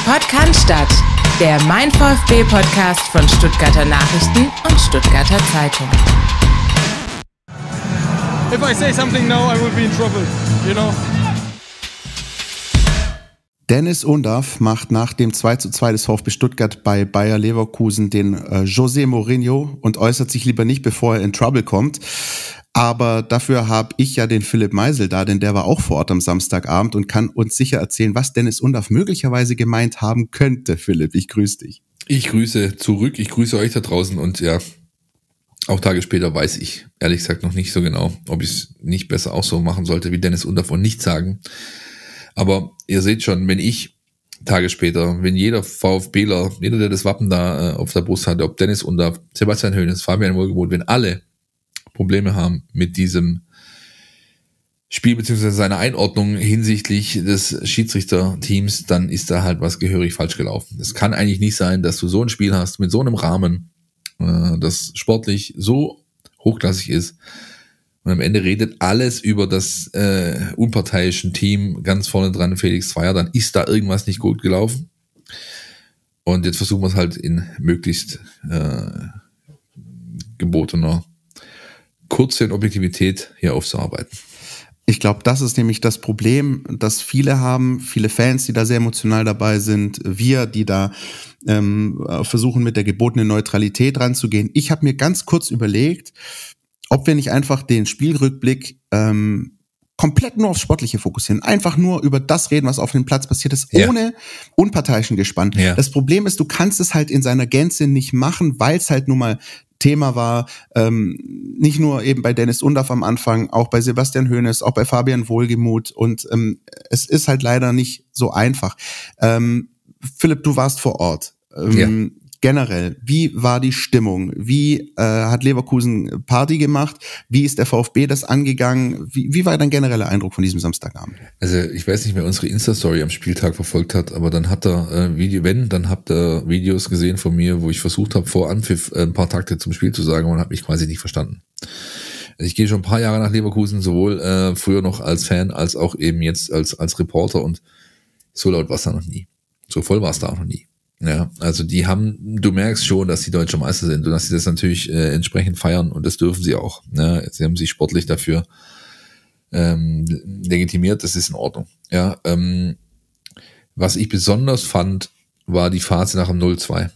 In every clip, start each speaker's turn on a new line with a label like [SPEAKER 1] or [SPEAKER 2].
[SPEAKER 1] Podcast, der Mein VfB-Podcast von Stuttgarter Nachrichten und Stuttgarter Zeitung.
[SPEAKER 2] If I say something now, I will be in trouble, you know.
[SPEAKER 3] Dennis Undaff macht nach dem 2:2 des VfB Stuttgart bei Bayer Leverkusen den José Mourinho und äußert sich lieber nicht, bevor er in Trouble kommt. Aber dafür habe ich ja den Philipp Meisel da, denn der war auch vor Ort am Samstagabend und kann uns sicher erzählen, was Dennis Undaff möglicherweise gemeint haben könnte. Philipp, ich grüße dich.
[SPEAKER 4] Ich grüße zurück, ich grüße euch da draußen und ja, auch Tage später weiß ich ehrlich gesagt noch nicht so genau, ob ich es nicht besser auch so machen sollte wie Dennis Undaff und nichts sagen. Aber ihr seht schon, wenn ich Tage später, wenn jeder VfBler, jeder, der das Wappen da auf der Brust hatte, ob Dennis Undaff, Sebastian Hoeneß, Fabian Wohlgemuth, wenn alle Probleme haben mit diesem Spiel bzw. seiner Einordnung hinsichtlich des Schiedsrichterteams, dann ist da halt was gehörig falsch gelaufen. Es kann eigentlich nicht sein, dass du so ein Spiel hast mit so einem Rahmen, das sportlich so hochklassig ist und am Ende redet alles über das unparteiischen Team ganz vorne dran, Felix Zweier, dann ist da irgendwas nicht gut gelaufen und jetzt versuchen wir es halt in möglichst gebotener kurze Objektivität hier aufzuarbeiten.
[SPEAKER 3] Ich glaube, das ist nämlich das Problem, das viele haben, viele Fans, die da sehr emotional dabei sind, wir, die da versuchen, mit der gebotenen Neutralität ranzugehen. Ich habe mir ganz kurz überlegt, ob wir nicht einfach den Spielrückblick komplett nur aufs Sportliche fokussieren, einfach nur über das reden, was auf dem Platz passiert ist, ohne unparteiischen Gespann. Ja. Das Problem ist, du kannst es halt in seiner Gänze nicht machen, weil es halt nun mal Thema war, nicht nur eben bei Dennis Undaff am Anfang, auch bei Sebastian Hoeneß, auch bei Fabian Wohlgemuth und es ist halt leider nicht so einfach. Philipp, du warst vor Ort. Generell, wie war die Stimmung? Wie hat Leverkusen Party gemacht? Wie ist der VfB das angegangen? Wie war dein genereller Eindruck von diesem Samstagabend?
[SPEAKER 4] Also ich weiß nicht, wer unsere Insta-Story am Spieltag verfolgt hat, aber dann habt ihr dann habt ihr Videos gesehen von mir, wo ich versucht habe, vor Anpfiff ein paar Takte zum Spiel zu sagen und habe mich quasi nicht verstanden. Also ich gehe schon ein paar Jahre nach Leverkusen, sowohl früher noch als Fan, als auch eben jetzt als Reporter und so laut war es da noch nie. So voll war es da auch noch nie. Ja, also du merkst schon, dass die Deutsche Meister sind und dass sie das natürlich entsprechend feiern und das dürfen sie auch. Ja, sie haben sich sportlich dafür legitimiert, das ist in Ordnung. Ja, was ich besonders fand, war die Phase nach dem 0-2.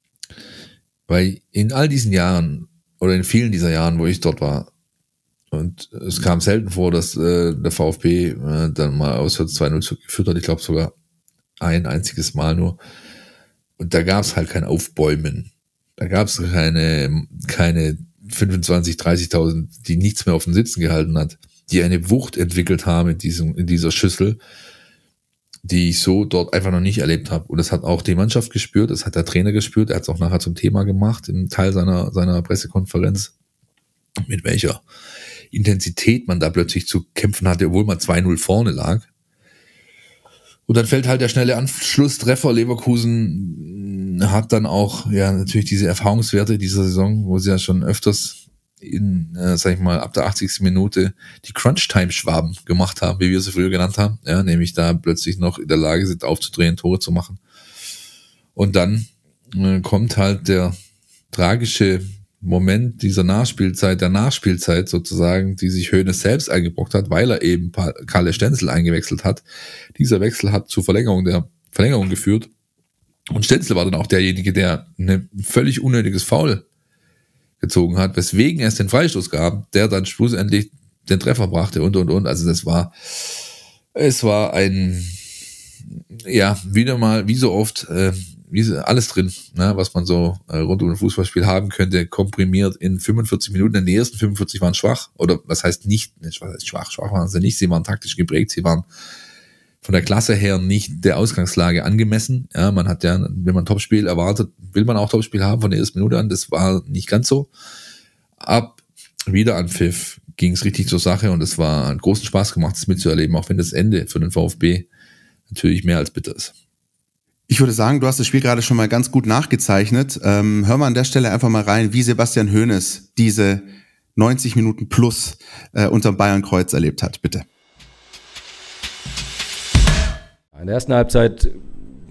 [SPEAKER 4] Weil in all diesen Jahren oder in vielen dieser Jahren, wo ich dort war, und es kam selten vor, dass der VfB dann mal auswärts 2-0 geführt hat, ich glaube sogar ein einziges Mal nur. Und da gab es halt kein Aufbäumen. Da gab es keine 25.000, 30.000, die nichts mehr auf den Sitzen gehalten hat, die eine Wucht entwickelt haben in dieser Schüssel, die ich so dort einfach noch nicht erlebt habe. Und das hat auch die Mannschaft gespürt, das hat der Trainer gespürt, er hat es auch nachher zum Thema gemacht, im Teil seiner Pressekonferenz, mit welcher Intensität man da plötzlich zu kämpfen hatte, obwohl man 2-0 vorne lag. Und dann fällt halt der schnelle Anschlusstreffer. Leverkusen hat dann auch ja natürlich diese Erfahrungswerte dieser Saison, wo sie ja schon öfters ab der 80. Minute die Crunch-Time-Schwaben gemacht haben, wie wir sie früher genannt haben. Ja, nämlich da plötzlich noch in der Lage sind, aufzudrehen, Tore zu machen. Und dann kommt halt der tragische Moment dieser Nachspielzeit, der Nachspielzeit sozusagen, die sich Hoeneß selbst eingebrockt hat, weil er eben Kalle Stenzel eingewechselt hat. Dieser Wechsel hat zur Verlängerung geführt. Und Stenzel war dann auch derjenige, der ein völlig unnötiges Foul gezogen hat, weswegen es den Freistoß gab, der dann schlussendlich den Treffer brachte und. Also es war ein, ja, wieder mal, wie so oft, alles drin, ne, was man so rund um ein Fußballspiel haben könnte, komprimiert in 45 Minuten. Die ersten 45 waren schwach, oder was heißt schwach waren sie nicht, sie waren taktisch geprägt, sie waren von der Klasse her nicht der Ausgangslage angemessen. Ja, man hat ja, wenn man Topspiel erwartet, will man auch Topspiel haben von der ersten Minute an, das war nicht ganz so. Ab Wiederanpfiff ging es richtig zur Sache und es war einen großen Spaß gemacht, das mitzuerleben, auch wenn das Ende für den VfB natürlich mehr als bitter ist.
[SPEAKER 3] Ich würde sagen, du hast das Spiel gerade schon mal ganz gut nachgezeichnet. Hören wir an der Stelle einfach mal rein, wie Sebastian Hoeneß diese 90 Minuten plus unter Bayern-Kreuz erlebt hat. Bitte.
[SPEAKER 5] In der ersten Halbzeit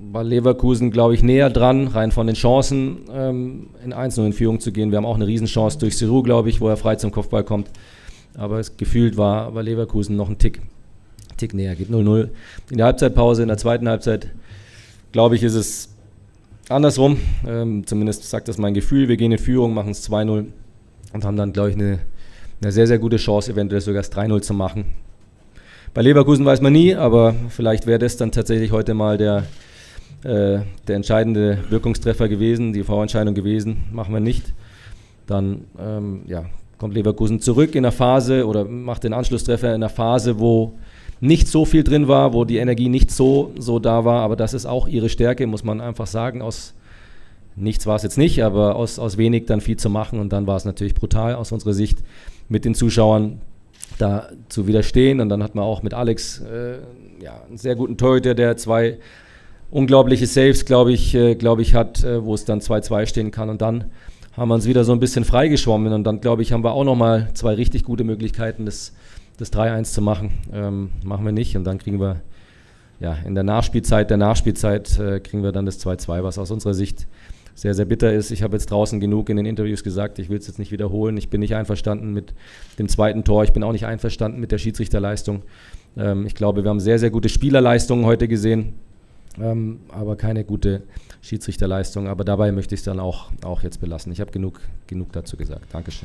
[SPEAKER 5] war Leverkusen, glaube ich, näher dran, rein von den Chancen, in 1-0 in Führung zu gehen. Wir haben auch eine Riesenchance durch Giroud, glaube ich, wo er frei zum Kopfball kommt. Aber gefühlt war Leverkusen noch ein Tick näher. Geht 0-0 in der Halbzeitpause. In der zweiten Halbzeit, glaube ich, ist es andersrum. Zumindest sagt das mein Gefühl. Wir gehen in Führung, machen es 2-0 und haben dann, glaube ich, eine sehr, sehr gute Chance, eventuell sogar das 3-0 zu machen. Bei Leverkusen weiß man nie, aber vielleicht wäre das dann tatsächlich heute mal der entscheidende Wirkungstreffer gewesen, die Vorentscheidung gewesen. Machen wir nicht. Dann kommt Leverkusen zurück in der Phase oder macht den Anschlusstreffer in der Phase, wo nicht so viel drin war, wo die Energie nicht so da war, aber das ist auch ihre Stärke, muss man einfach sagen. Aus nichts war es jetzt nicht, aber aus wenig dann viel zu machen, und dann war es natürlich brutal aus unserer Sicht mit den Zuschauern da zu widerstehen. Und dann hat man auch mit Alex einen sehr guten Torhüter, der 2 unglaubliche Saves, glaube ich, hat, wo es dann 2-2 stehen kann, und dann haben wir uns wieder so ein bisschen freigeschwommen, und dann, glaube ich, haben wir auch nochmal 2 richtig gute Möglichkeiten, das 3-1 zu machen. Machen wir nicht, und dann kriegen wir in der Nachspielzeit kriegen wir dann das 2-2, was aus unserer Sicht sehr, sehr bitter ist. Ich habe jetzt draußen genug in den Interviews gesagt, ich will es jetzt nicht wiederholen. Ich bin nicht einverstanden mit dem zweiten Tor, ich bin auch nicht einverstanden mit der Schiedsrichterleistung. Ich glaube, wir haben sehr, sehr gute Spielerleistungen heute gesehen, aber keine gute Schiedsrichterleistung. Aber dabei möchte ich es dann auch jetzt belassen. Ich habe genug dazu gesagt. Dankeschön.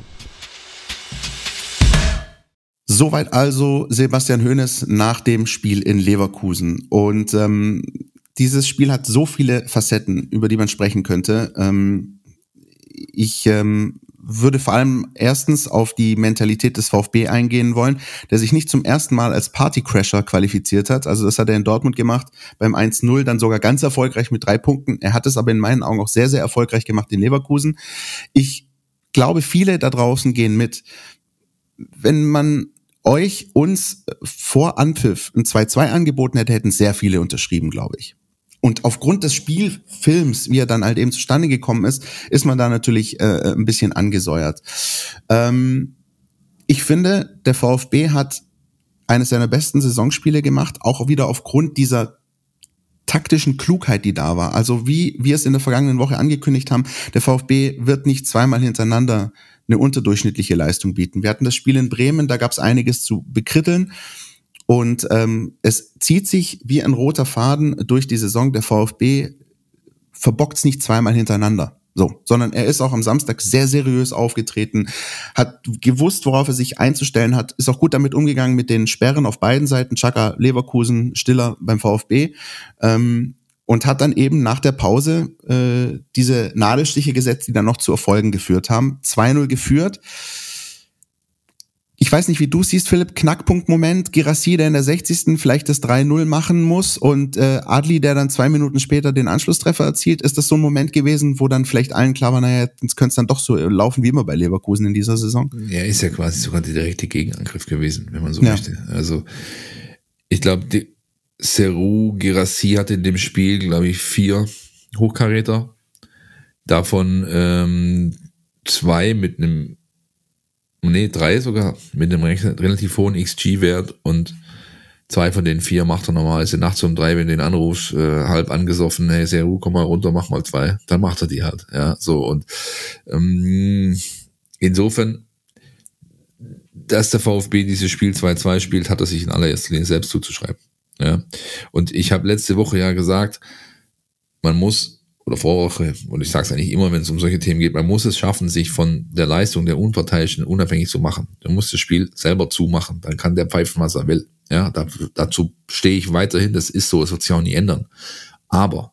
[SPEAKER 3] Soweit also Sebastian Hoeneß nach dem Spiel in Leverkusen. Und dieses Spiel hat so viele Facetten, über die man sprechen könnte. Ich würde vor allem erstens auf die Mentalität des VfB eingehen wollen, der sich nicht zum ersten Mal als Partycrasher qualifiziert hat. Also das hat er in Dortmund gemacht, beim 1-0 dann sogar ganz erfolgreich mit 3 Punkten. Er hat es aber in meinen Augen auch sehr, sehr erfolgreich gemacht in Leverkusen. Ich glaube, viele da draußen gehen mit. Wenn man uns vor Anpfiff ein 2-2 angeboten hätte, hätten sehr viele unterschrieben, glaube ich. Und aufgrund des Spielfilms, wie er dann halt eben zustande gekommen ist man da natürlich ein bisschen angesäuert. Ich finde, der VfB hat eines seiner besten Saisonspiele gemacht, auch wieder aufgrund dieser taktischen Klugheit, die da war. Also wie wir es in der vergangenen Woche angekündigt haben, der VfB wird nicht zweimal hintereinander eine unterdurchschnittliche Leistung bieten. Wir hatten das Spiel in Bremen, da gab es einiges zu bekritteln. Und es zieht sich wie ein roter Faden durch die Saison. Der VfB verbockt's nicht zweimal hintereinander. So, sondern er ist auch am Samstag sehr seriös aufgetreten, hat gewusst, worauf er sich einzustellen hat, ist auch gut damit umgegangen mit den Sperren auf beiden Seiten, Xhaka, Leverkusen, Stiller beim VfB, und hat dann eben nach der Pause diese Nadelstiche gesetzt, die dann noch zu Erfolgen geführt haben. 2-0 geführt. Ich weiß nicht, wie du siehst, Philipp, Knackpunktmoment, Guirassy, der in der 60. vielleicht das 3-0 machen muss, und Adli, der dann 2 Minuten später den Anschlusstreffer erzielt. Ist das so ein Moment gewesen, wo dann vielleicht allen klar war, naja, jetzt könnte es dann doch so laufen wie immer bei Leverkusen in dieser Saison?
[SPEAKER 4] Ja, ist ja quasi sogar der direkte Gegenangriff gewesen, wenn man so möchte. Also ich glaube, Serhou, Guirassy hatte in dem Spiel, glaube ich, 4 Hochkaräter, davon 2 mit einem 3 sogar, mit einem relativ hohen XG-Wert, und 2 von den 4 macht er normalerweise nachts um 3, wenn du den anrufst, halb angesoffen, hey Serhou, komm mal runter, mach mal 2, dann macht er die halt, ja, so, und insofern, dass der VfB dieses Spiel 2-2 spielt, hat er sich in allererster Linie selbst zuzuschreiben, ja, und ich habe letzte Woche ja gesagt, man muss, oder Vorwoche, und ich sage es eigentlich immer, wenn es um solche Themen geht, man muss es schaffen, sich von der Leistung der Unparteiischen unabhängig zu machen. Man muss das Spiel selber zumachen, dann kann der pfeifen, was er will. Ja, dazu stehe ich weiterhin, das ist so, es wird sich auch nie ändern. Aber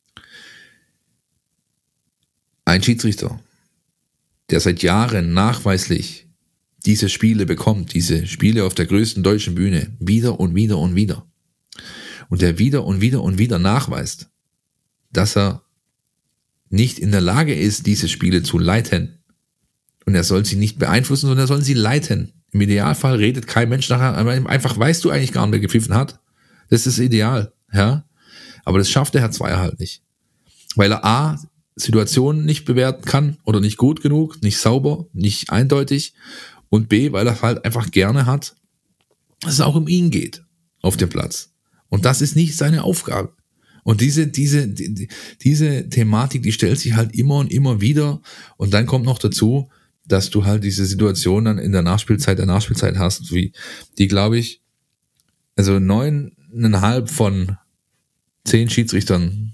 [SPEAKER 4] ein Schiedsrichter, der seit Jahren nachweislich diese Spiele bekommt, diese Spiele auf der größten deutschen Bühne, wieder und wieder und wieder, und der wieder und wieder und wieder nachweist, dass er nicht in der Lage ist, diese Spiele zu leiten. Und er soll sie nicht beeinflussen, sondern er soll sie leiten. Im Idealfall redet kein Mensch nachher, einfach weißt du eigentlich gar nicht, wer gepfiffen hat. Das ist ideal, ja. Aber das schafft der Herr Zweier halt nicht. Weil er A, Situationen nicht bewerten kann oder nicht gut genug, nicht sauber, nicht eindeutig, und B, weil er halt einfach gerne hat, dass es auch um ihn geht auf dem Platz. Und das ist nicht seine Aufgabe. Und diese Thematik, die stellt sich halt immer und immer wieder. Und dann kommt noch dazu, dass du halt diese Situation dann in der Nachspielzeit hast, wie die, glaube ich, also 9,5 von 10 Schiedsrichtern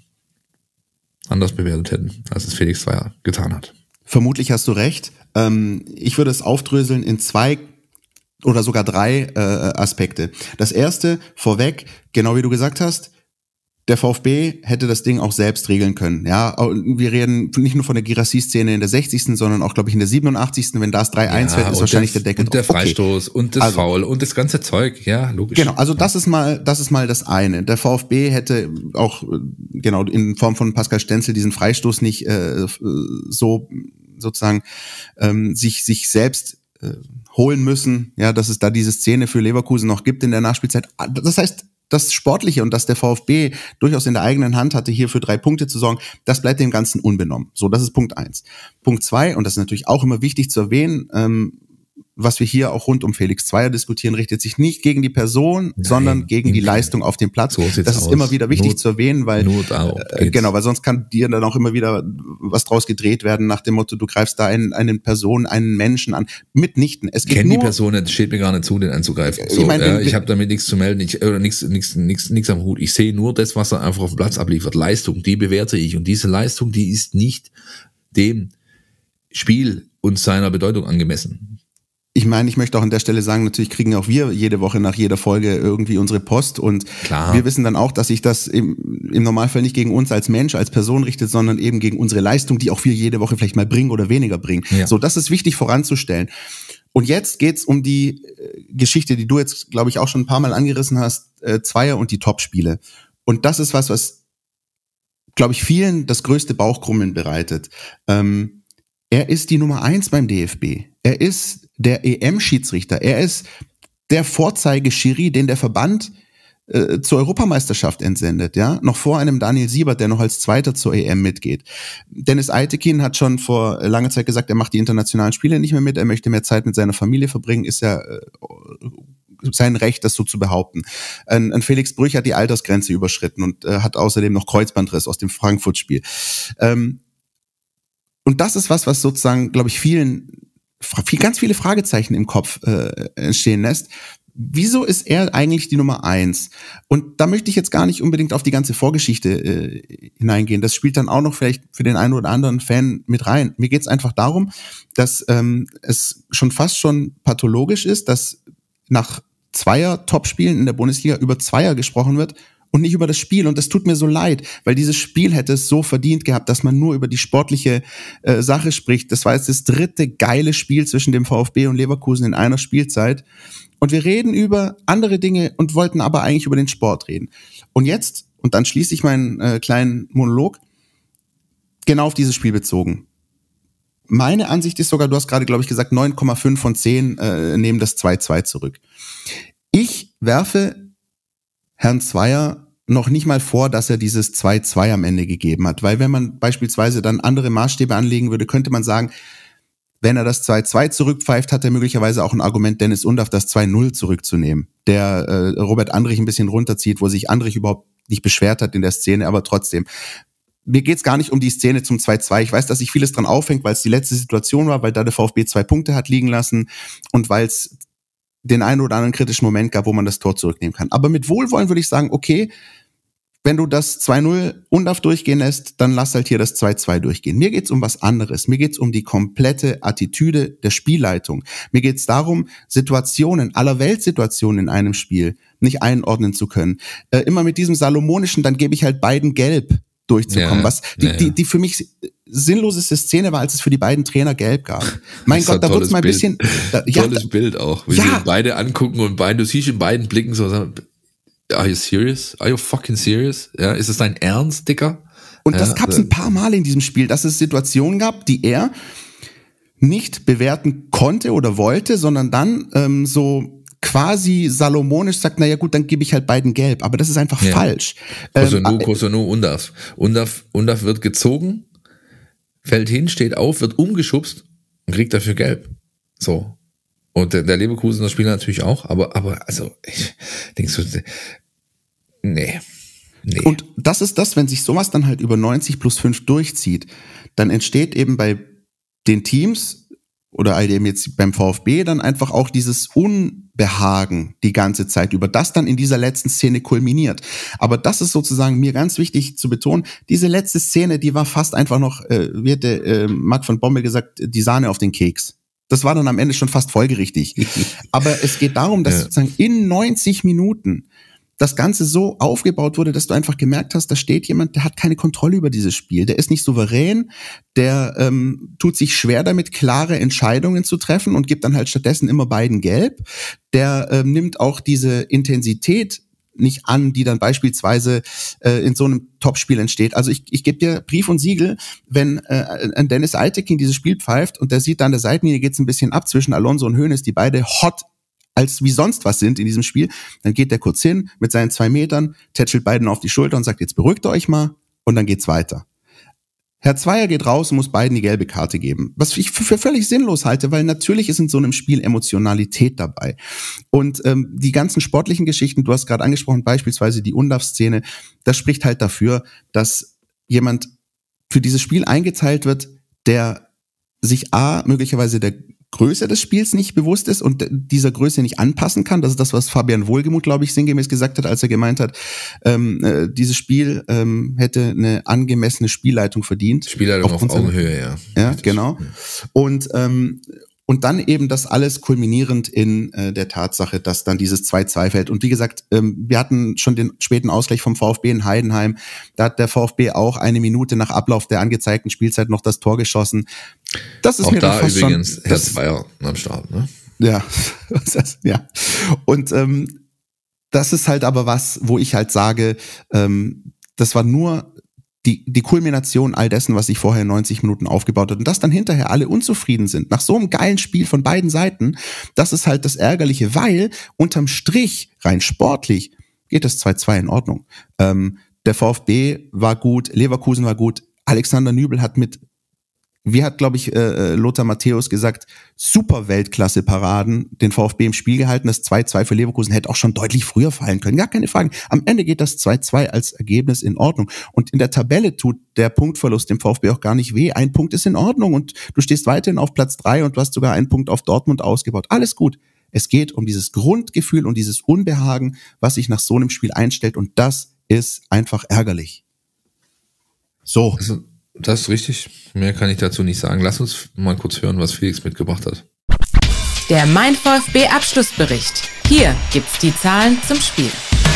[SPEAKER 4] anders bewertet hätten, als es Felix Zweier getan hat.
[SPEAKER 3] Vermutlich hast du recht. Ich würde es aufdröseln in 2 oder sogar 3 Aspekte. Das erste, vorweg, genau wie du gesagt hast, der VfB hätte das Ding auch selbst regeln können. Ja, wir reden nicht nur von der Girassi-Szene in der 60., sondern auch, glaube ich, in der 87., wenn das 3-1 fällt, ist wahrscheinlich der Deckel
[SPEAKER 4] drauf. Und der Freistoß und das Foul und das ganze Zeug, ja, logisch.
[SPEAKER 3] Genau, also das ist mal das eine. Der VfB hätte auch, genau, in Form von Pascal Stenzel diesen Freistoß nicht so sozusagen sich selbst holen müssen, ja, dass es da diese Szene für Leverkusen noch gibt in der Nachspielzeit. Das heißt, das Sportliche und dass der VfB durchaus in der eigenen Hand hatte, hier für 3 Punkte zu sorgen, das bleibt dem Ganzen unbenommen. So, das ist Punkt 1. Punkt 2, und das ist natürlich auch immer wichtig zu erwähnen, was wir hier auch rund um Felix Zweier diskutieren, richtet sich nicht gegen die Person, sondern gegen die Leistung auf dem Platz. So das ist immer wieder wichtig zu erwähnen, weil genau, weil sonst kann dir dann auch immer wieder was draus gedreht werden nach dem Motto, du greifst da eine Person, einen Menschen an. Mitnichten. Es geht
[SPEAKER 4] nur, die Person, es steht mir gar nicht zu, den anzugreifen. So, ich habe damit nichts zu melden, nichts am Hut. Ich sehe nur das, was er einfach auf dem Platz abliefert. Leistung, die bewerte ich. Und diese Leistung, die ist nicht dem Spiel und seiner Bedeutung angemessen.
[SPEAKER 3] Ich meine, ich möchte auch an der Stelle sagen, natürlich kriegen auch wir jede Woche nach jeder Folge irgendwie unsere Post und klar, wir wissen dann auch, dass sich das im Normalfall nicht gegen uns als Mensch, als Person richtet, sondern eben gegen unsere Leistung, die auch wir jede Woche vielleicht mal bringen oder weniger bringen. Ja. So, das ist wichtig voranzustellen. Und jetzt geht's um die Geschichte, die du jetzt, glaube ich, auch schon ein paar Mal angerissen hast, Zweier und die Topspiele. Und das ist was, glaube ich, vielen das größte Bauchkrummeln bereitet. Er ist die Nummer 1 beim DFB. Er ist der EM-Schiedsrichter. Er ist der Vorzeigeschiri, den der Verband zur Europameisterschaft entsendet, ja, noch vor einem Daniel Siebert, der noch als Zweiter zur EM mitgeht. Dennis Eitekin hat schon vor langer Zeit gesagt, er macht die internationalen Spiele nicht mehr mit, er möchte mehr Zeit mit seiner Familie verbringen, ist ja sein Recht, das so zu behaupten. Ein Felix Brüch hat die Altersgrenze überschritten und hat außerdem noch Kreuzbandriss aus dem Frankfurt-Spiel. Und das ist was sozusagen, glaube ich, ganz viele Fragezeichen im Kopf entstehen lässt. Wieso ist er eigentlich die Nummer 1? Und da möchte ich jetzt gar nicht unbedingt auf die ganze Vorgeschichte hineingehen. Das spielt dann auch noch vielleicht für den einen oder anderen Fan mit rein. Mir geht es einfach darum, dass es fast schon pathologisch ist, dass nach Zweier-Topspielen in der Bundesliga über Zweier gesprochen wird und nicht über das Spiel. Und das tut mir so leid, weil dieses Spiel hätte es so verdient gehabt, dass man nur über die sportliche Sache spricht. Das war jetzt das 3. geile Spiel zwischen dem VfB und Leverkusen in einer Spielzeit. Und wir reden über andere Dinge und wollten aber eigentlich über den Sport reden. Und jetzt, und dann schließe ich meinen kleinen Monolog, genau auf dieses Spiel bezogen. Meine Ansicht ist sogar, du hast gerade, glaube ich, gesagt, 9,5 von 10 nehmen das 2-2 zurück. Ich werfe Herrn Zweier noch nicht mal vor, dass er dieses 2-2 am Ende gegeben hat. Weil wenn man beispielsweise dann andere Maßstäbe anlegen würde, könnte man sagen, wenn er das 2-2 zurückpfeift, hat er möglicherweise auch ein Argument, Dennis Undaff das 2-0 zurückzunehmen, der Robert Andrich ein bisschen runterzieht, wo sich Andrich überhaupt nicht beschwert hat in der Szene, aber trotzdem. Mir geht's gar nicht um die Szene zum 2-2. Ich weiß, dass sich vieles dran aufhängt, weil es die letzte Situation war, weil da der VfB 2 Punkte hat liegen lassen und weil es den einen oder anderen kritischen Moment gab, wo man das Tor zurücknehmen kann. Aber mit Wohlwollen würde ich sagen, okay, wenn du das 2-0 Undaff durchgehen lässt, dann lass halt hier das 2-2 durchgehen. Mir geht's um was anderes. Mir geht's um die komplette Attitüde der Spielleitung. Mir geht's darum, aller Weltsituationen in einem Spiel nicht einordnen zu können. Immer mit diesem Salomonischen, dann gebe ich halt beiden gelb durchzukommen. Die für mich sinnloseste Szene war, als es für die beiden Trainer gelb gab. Mein Gott, da wird's mal ein bisschen...
[SPEAKER 4] Tolles Bild auch, wie sie beide angucken und du siehst in beiden Blicken so, are you serious? Are you fucking serious? Ja, ist es dein Ernst, Dicker?
[SPEAKER 3] Und das gab es ein paar Mal in diesem Spiel, dass es Situationen gab, die er nicht bewerten konnte oder wollte, sondern dann so quasi salomonisch sagt, naja gut, dann gebe ich halt beiden gelb. Aber das ist einfach falsch.
[SPEAKER 4] Cotonou, Undaff. Undaff wird gezogen, fällt hin, steht auf, wird umgeschubst und kriegt dafür gelb. So. Und der Leverkusener Spieler natürlich auch, aber also, ich denke so, nee. Nee.
[SPEAKER 3] Und das ist das, wenn sich sowas dann halt über 90 plus 5 durchzieht, dann entsteht eben bei den Teams oder halt eben jetzt beim VfB dann einfach auch dieses Unbehagen die ganze Zeit über, das dann in dieser letzten Szene kulminiert. Aber das ist sozusagen mir ganz wichtig zu betonen, diese letzte Szene, die war fast einfach noch, wie hätte Marc von Bommel gesagt, die Sahne auf den Keks. Das war dann am Ende schon fast folgerichtig. Aber es geht darum, dass sozusagen in 90 Minuten das Ganze so aufgebaut wurde, dass du einfach gemerkt hast, da steht jemand, der hat keine Kontrolle über dieses Spiel, der ist nicht souverän, der tut sich schwer damit, klare Entscheidungen zu treffen und gibt dann halt stattdessen immer beiden gelb, der nimmt auch diese Intensität nicht an, die dann beispielsweise in so einem Topspiel entsteht. Also ich gebe dir Brief und Siegel, wenn ein Dennis Eitekin dieses Spiel pfeift und der sieht da an der Seitenlinie, geht's ein bisschen ab zwischen Alonso und Hoeneß, die beide hot als wie sonst was sind in diesem Spiel, dann geht der kurz hin mit seinen 2 Metern, tätschelt beiden auf die Schulter und sagt, jetzt beruhigt euch mal, und dann geht's weiter. Herr Zweier geht raus und muss beiden die gelbe Karte geben, was ich für völlig sinnlos halte, weil natürlich ist in so einem Spiel Emotionalität dabei. Und die ganzen sportlichen Geschichten, du hast gerade angesprochen, beispielsweise die Undav-Szene, das spricht halt dafür, dass jemand für dieses Spiel eingeteilt wird, der sich möglicherweise der Größe des Spiels nicht bewusst ist und dieser Größe nicht anpassen kann. Das ist das, was Fabian Wohlgemuth, glaube ich, sinngemäß gesagt hat, als er gemeint hat, dieses Spiel hätte eine angemessene Spielleitung verdient.
[SPEAKER 4] Spielleitung auf Augenhöhe, ja.
[SPEAKER 3] Ja, genau. Und dann eben das alles kulminierend in der Tatsache, dass dann dieses 2-2 fällt. Und wie gesagt, wir hatten schon den späten Ausgleich vom VfB in Heidenheim. Da hat der VfB auch 1 Minute nach Ablauf der angezeigten Spielzeit noch das Tor geschossen. Das ist
[SPEAKER 4] auch
[SPEAKER 3] mir
[SPEAKER 4] da
[SPEAKER 3] fast
[SPEAKER 4] übrigens
[SPEAKER 3] schon,
[SPEAKER 4] Herr Zweier am Start, ne?
[SPEAKER 3] Ja, ja. Und das ist halt aber was, wo ich halt sage, das war nur die Kulmination all dessen, was sich vorher 90 Minuten aufgebaut hat. Und dass dann hinterher alle unzufrieden sind, nach so einem geilen Spiel von beiden Seiten, das ist halt das Ärgerliche, weil unterm Strich, rein sportlich, geht das 2-2 in Ordnung. Der VfB war gut, Leverkusen war gut, Alexander Nübel hat glaube ich, Lothar Matthäus gesagt, super Weltklasse-Paraden, den VfB im Spiel gehalten. Das 2-2 für Leverkusen hätte auch schon deutlich früher fallen können. Gar keine Frage. Am Ende geht das 2-2 als Ergebnis in Ordnung. Und in der Tabelle tut der Punktverlust dem VfB auch gar nicht weh. 1 Punkt ist in Ordnung und du stehst weiterhin auf Platz 3 und du hast sogar 1 Punkt auf Dortmund ausgebaut. Alles gut. Es geht um dieses Grundgefühl und dieses Unbehagen, was sich nach so einem Spiel einstellt. Und das ist einfach ärgerlich. So.
[SPEAKER 4] Also, das ist richtig. Mehr kann ich dazu nicht sagen. Lass uns mal kurz hören, was Felix mitgebracht hat.
[SPEAKER 1] Der Mein VfB Abschlussbericht. Hier gibt's die Zahlen zum Spiel.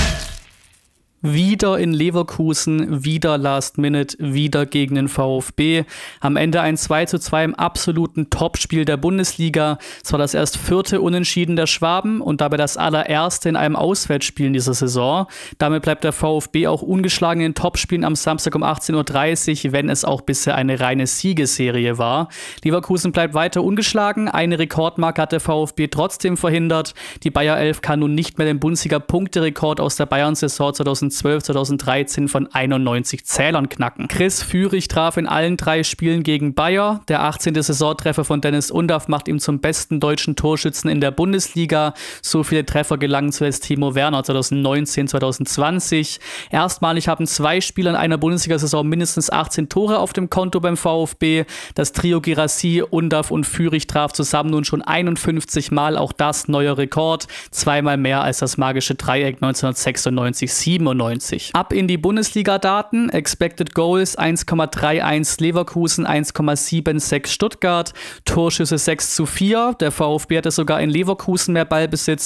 [SPEAKER 6] Wieder in Leverkusen, wieder Last Minute, wieder gegen den VfB. Am Ende ein 2:2 im absoluten Topspiel der Bundesliga. Es war das erst 4. Unentschieden der Schwaben und dabei das allererste in einem Auswärtsspiel in dieser Saison. Damit bleibt der VfB auch ungeschlagen in den Topspielen am Samstag um 18:30 Uhr, wenn es auch bisher eine reine Siegesserie war. Leverkusen bleibt weiter ungeschlagen. Eine Rekordmarke hat der VfB trotzdem verhindert. Die Bayer 11 kann nun nicht mehr den Bundesliga-Punkterekord aus der Bayern-Saison 2012/2013 von 91 Zählern knacken. Chris Führig traf in allen 3 Spielen gegen Bayer. Der 18. Saisontreffer von Dennis Undav macht ihm zum besten deutschen Torschützen in der Bundesliga. So viele Treffer gelangen zuletzt Timo Werner 2019/2020. Erstmalig haben 2 Spieler in einer Bundesliga-Saison mindestens 18 Tore auf dem Konto beim VfB. Das Trio Guirassy, Undav und Führig traf zusammen nun schon 51 Mal, auch das neuer Rekord. 2-mal mehr als das magische Dreieck 1996/97. Ab in die Bundesliga-Daten. Expected Goals 1,31 Leverkusen, 1,76 Stuttgart. Torschüsse 6:4. Der VfB hatte sogar in Leverkusen mehr Ballbesitz,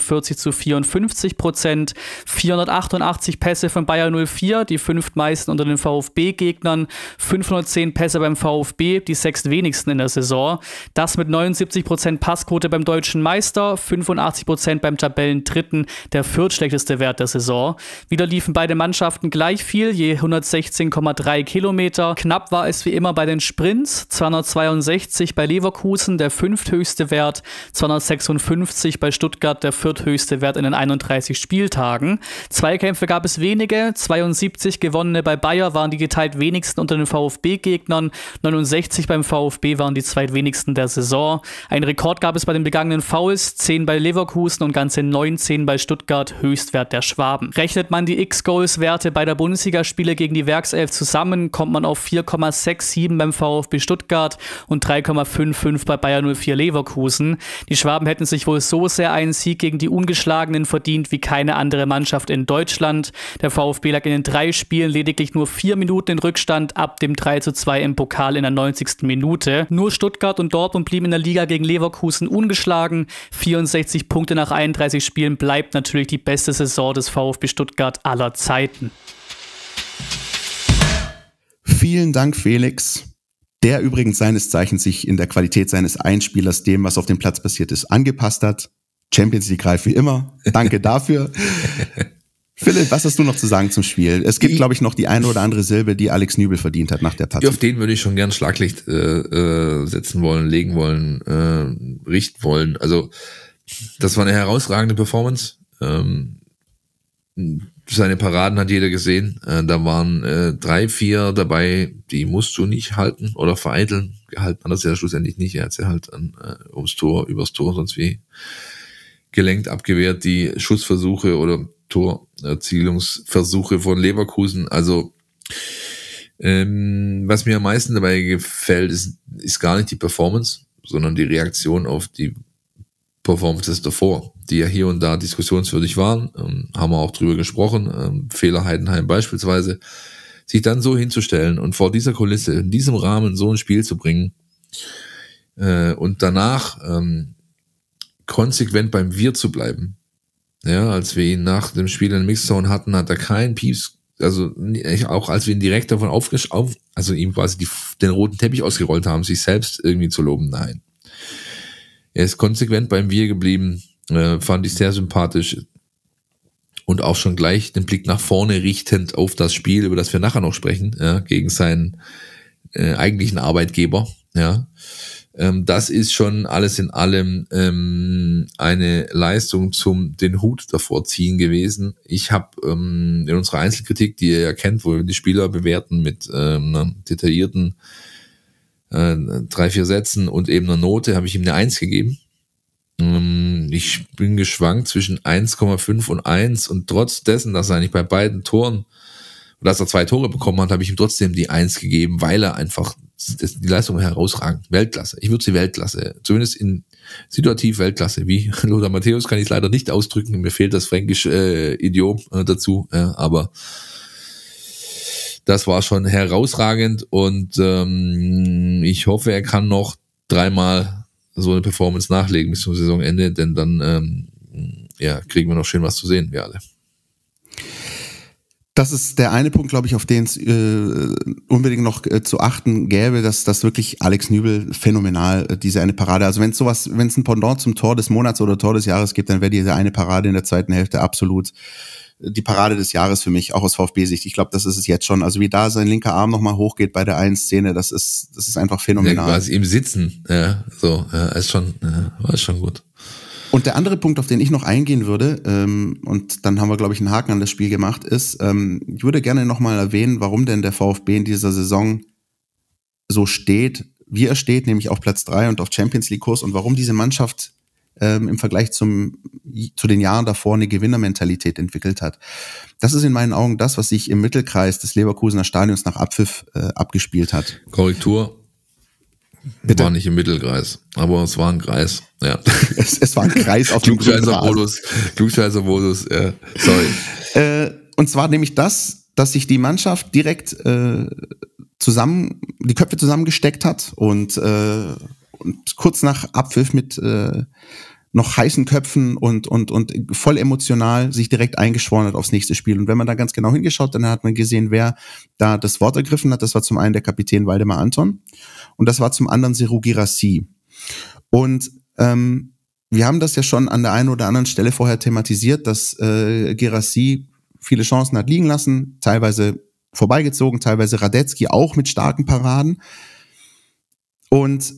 [SPEAKER 6] 46:54%. 488 Pässe von Bayer 04, die 5. meisten unter den VfB-Gegnern. 510 Pässe beim VfB, die 6. wenigsten in der Saison. Das mit 79% Passquote beim deutschen Meister, 85% beim Tabellendritten, der 4. schlechteste Wert der Saison. Wieder liefen beide Mannschaften gleich viel, je 116,3 Kilometer. Knapp war es wie immer bei den Sprints, 262 bei Leverkusen, der 5. höchste Wert, 256 bei Stuttgart, der 4. höchste Wert in den 31 Spieltagen. Zweikämpfe gab es wenige, 72 gewonnene bei Bayer waren die geteilt wenigsten unter den VfB-Gegnern, 69 beim VfB waren die zweitwenigsten der Saison. Ein Rekord gab es bei den begangenen Fouls, 10 bei Leverkusen und ganze 19 bei Stuttgart, Höchstwert der Schwaben. Rechnet man die die X-Goals-Werte beider Bundesligaspiele gegen die Werkself zusammen, kommt man auf 4,67 beim VfB Stuttgart und 3,55 bei Bayer 04 Leverkusen. Die Schwaben hätten sich wohl so sehr einen Sieg gegen die Ungeschlagenen verdient wie keine andere Mannschaft in Deutschland. Der VfB lag in den 3 Spielen lediglich nur 4 Minuten in Rückstand ab dem 3:2 im Pokal in der 90. Minute. Nur Stuttgart und Dortmund blieben in der Liga gegen Leverkusen ungeschlagen. 64 Punkte nach 31 Spielen bleibt natürlich die beste Saison des VfB Stuttgart aller Zeiten.
[SPEAKER 3] Vielen Dank, Felix, der übrigens seines Zeichens sich in der Qualität seines Einspielers dem, was auf dem Platz passiert ist, angepasst hat. Champions League reif wie immer. Danke dafür. Philipp, was hast du noch zu sagen zum Spiel? Es gibt, glaube ich, noch die eine oder andere Silbe, die Alex Nübel verdient hat nach der Partie.
[SPEAKER 4] Auf den würde ich schon gern Schlaglicht setzen wollen, legen wollen, richten wollen. Also das war eine herausragende Performance. Seine Paraden hat jeder gesehen. Da waren 3, 4 dabei, die musst du nicht halten oder vereiteln. Gehalten hat das ja schlussendlich nicht. Er hat sie halt ums Tor, übers Tor, sonst wie gelenkt, abgewehrt. Die Schussversuche oder Torerzielungsversuche von Leverkusen. Also was mir am meisten dabei gefällt, ist gar nicht die Performance, sondern die Reaktion auf die Performances davor, die ja hier und da diskussionswürdig waren, haben wir auch drüber gesprochen, Fehler Heidenheim beispielsweise, sich dann so hinzustellen und vor dieser Kulisse, in diesem Rahmen so ein Spiel zu bringen und danach konsequent beim Wir zu bleiben. Ja, als wir ihn nach dem Spiel in der Mixzone hatten, hat er keinen Pieps, also auch als wir ihn direkt davon also ihm quasi den roten Teppich ausgerollt haben, sich selbst irgendwie zu loben, nein. Er ist konsequent beim Wir geblieben, fand ich sehr sympathisch und auch schon gleich den Blick nach vorne richtend auf das Spiel, über das wir nachher noch sprechen, ja, gegen seinen eigentlichen Arbeitgeber. Ja, das ist schon alles in allem eine Leistung zum den Hut davor ziehen gewesen. Ich habe in unserer Einzelkritik, die ihr ja kennt, wo wir die Spieler bewerten mit einer detaillierten 3, 4 Sätzen und eben einer Note, habe ich ihm eine 1 gegeben. Ich bin geschwankt zwischen 1,5 und 1 und trotz dessen, dass er eigentlich bei beiden Toren, dass er 2 Tore bekommen hat, habe ich ihm trotzdem die 1 gegeben, weil er einfach, die Leistung war herausragend. Weltklasse. Ich würde sie Weltklasse, zumindest in situativ Weltklasse. Wie Lothar Matthäus kann ich es leider nicht ausdrücken, mir fehlt das fränkische Idiom dazu, aber das war schon herausragend und ich hoffe, er kann noch 3-mal so eine Performance nachlegen bis zum Saisonende, denn dann kriegen wir noch schön was zu sehen, wir alle.
[SPEAKER 3] Das ist der eine Punkt, glaube ich, auf den es unbedingt noch zu achten gäbe, dass das wirklich Alex Nübel phänomenal, diese eine Parade, also wenn es ein Pendant zum Tor des Monats oder Tor des Jahres gibt, dann wäre diese eine Parade in der zweiten Hälfte absolut die Parade des Jahres für mich, auch aus VfB-Sicht. Ich glaube, das ist es jetzt schon. Also wie da sein linker Arm nochmal hochgeht bei der einen Szene, das ist einfach phänomenal.
[SPEAKER 4] Ja, quasi im Sitzen, ist schon gut.
[SPEAKER 3] Und der andere Punkt, auf den ich noch eingehen würde, und dann haben wir, glaube ich, einen Haken an das Spiel gemacht, ist, ich würde gerne nochmal erwähnen, warum denn der VfB in dieser Saison so steht, wie er steht, nämlich auf Platz 3 und auf Champions League Kurs und warum diese Mannschaft im Vergleich zu den Jahren davor eine Gewinnermentalität entwickelt hat. Das ist in meinen Augen das, was sich im Mittelkreis des Leverkusener Stadions nach Abpfiff abgespielt hat.
[SPEAKER 4] Korrektur. Bitte? War nicht im Mittelkreis, aber es war ein Kreis. Ja.
[SPEAKER 3] Es war ein Kreis auf dem
[SPEAKER 4] Klugscheißer-Modus, sorry.
[SPEAKER 3] Und zwar nämlich das, dass sich die Mannschaft direkt die Köpfe zusammengesteckt hat und kurz nach Abpfiff mit noch heißen Köpfen und voll emotional sich direkt eingeschworen hat aufs nächste Spiel. Und wenn man da ganz genau hingeschaut, dann hat man gesehen, wer da das Wort ergriffen hat. Das war zum einen der Kapitän Waldemar Anton und das war zum anderen Serhou Guirassy. Und wir haben das ja schon an der einen oder anderen Stelle vorher thematisiert, dass Guirassy viele Chancen hat liegen lassen, teilweise vorbeigezogen, teilweise Radetzky auch mit starken Paraden. Und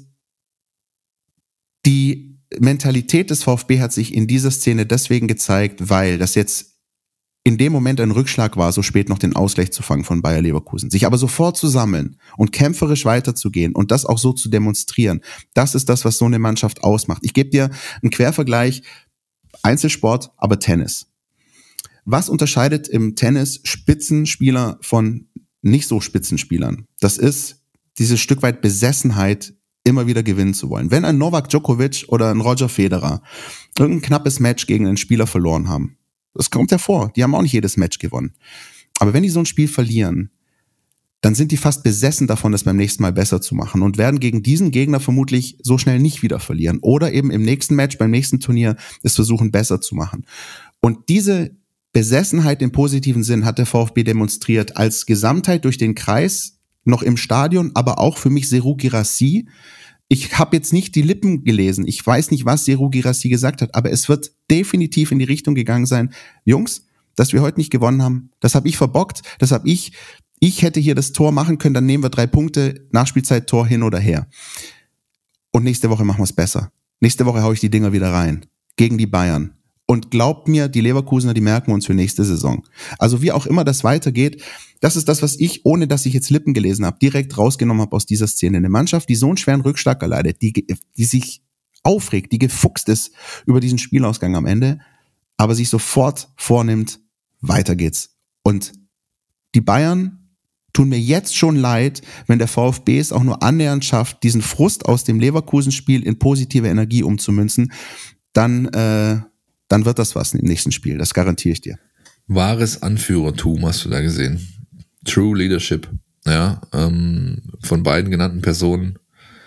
[SPEAKER 3] die Mentalität des VfB hat sich in dieser Szene deswegen gezeigt, weil das jetzt in dem Moment ein Rückschlag war, so spät noch den Ausgleich zu fangen von Bayer Leverkusen. Sich aber sofort zu sammeln und kämpferisch weiterzugehen und das auch so zu demonstrieren, das ist das, was so eine Mannschaft ausmacht. Ich gebe dir einen Quervergleich, Einzelsport, aber Tennis. Was unterscheidet im Tennis Spitzenspieler von nicht so Spitzenspielern? Das ist dieses Stück weit Besessenheit, immer wieder gewinnen zu wollen. Wenn ein Novak Djokovic oder ein Roger Federer irgendein knappes Match gegen einen Spieler verloren haben, das kommt ja vor, die haben auch nicht jedes Match gewonnen. Aber wenn die so ein Spiel verlieren, dann sind die fast besessen davon, das beim nächsten Mal besser zu machen und werden gegen diesen Gegner vermutlich so schnell nicht wieder verlieren. Oder eben im nächsten Match, beim nächsten Turnier, es versuchen besser zu machen. Und diese Besessenheit im positiven Sinn hat der VfB demonstriert als Gesamtheit durch den Kreis, noch im Stadion, aber auch für mich Serhou Guirassy. Ich habe jetzt nicht die Lippen gelesen. Ich weiß nicht, was Serhou Guirassy gesagt hat, aber es wird definitiv in die Richtung gegangen sein. Jungs, dass wir heute nicht gewonnen haben, das habe ich verbockt, das habe ich hätte hier das Tor machen können, dann nehmen wir 3 Punkte, Nachspielzeit, Tor hin oder her. Und nächste Woche machen wir es besser. Nächste Woche haue ich die Dinger wieder rein. Gegen die Bayern. Und glaubt mir, die Leverkusener, die merken wir uns für nächste Saison. Also wie auch immer das weitergeht, das ist das, was ich, ohne dass ich jetzt Lippen gelesen habe, direkt rausgenommen habe aus dieser Szene. Eine Mannschaft, die so einen schweren Rückschlag erleidet, die sich aufregt, die gefuchst ist über diesen Spielausgang am Ende, aber sich sofort vornimmt, weiter geht's. Und die Bayern tun mir jetzt schon leid, wenn der VfB es auch nur annähernd schafft, diesen Frust aus dem Leverkusen-Spiel in positive Energie umzumünzen, dann wird das was im nächsten Spiel, das garantiere ich dir.
[SPEAKER 4] Wahres Anführertum hast du da gesehen. True Leadership, ja, von beiden genannten Personen.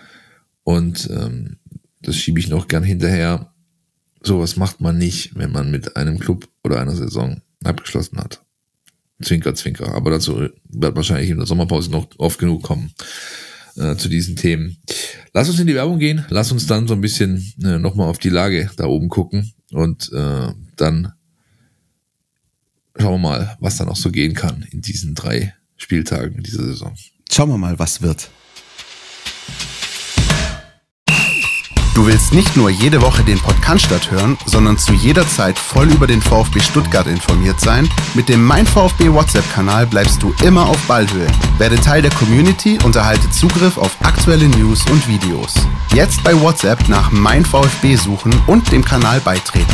[SPEAKER 4] Und das schiebe ich noch gern hinterher. Sowas macht man nicht, wenn man mit einem Club oder einer Saison abgeschlossen hat. Zwinker, Zwinker. Aber dazu wird wahrscheinlich in der Sommerpause noch oft genug kommen zu diesen Themen. Lass uns in die Werbung gehen. Lass uns dann so ein bisschen nochmal auf die Lage da oben gucken. Und dann schauen wir mal, was da noch so gehen kann in diesen 3 Spieltagen dieser Saison.
[SPEAKER 3] Schauen wir mal, was wird. Du willst nicht nur jede Woche den Podcast hören, sondern zu jeder Zeit voll über den VfB Stuttgart informiert sein? Mit dem Mein VfB WhatsApp-Kanal bleibst du immer auf Ballhöhe. Werde Teil der Community und erhalte Zugriff auf aktuelle News und Videos. Jetzt bei WhatsApp nach Mein VfB suchen und dem Kanal beitreten.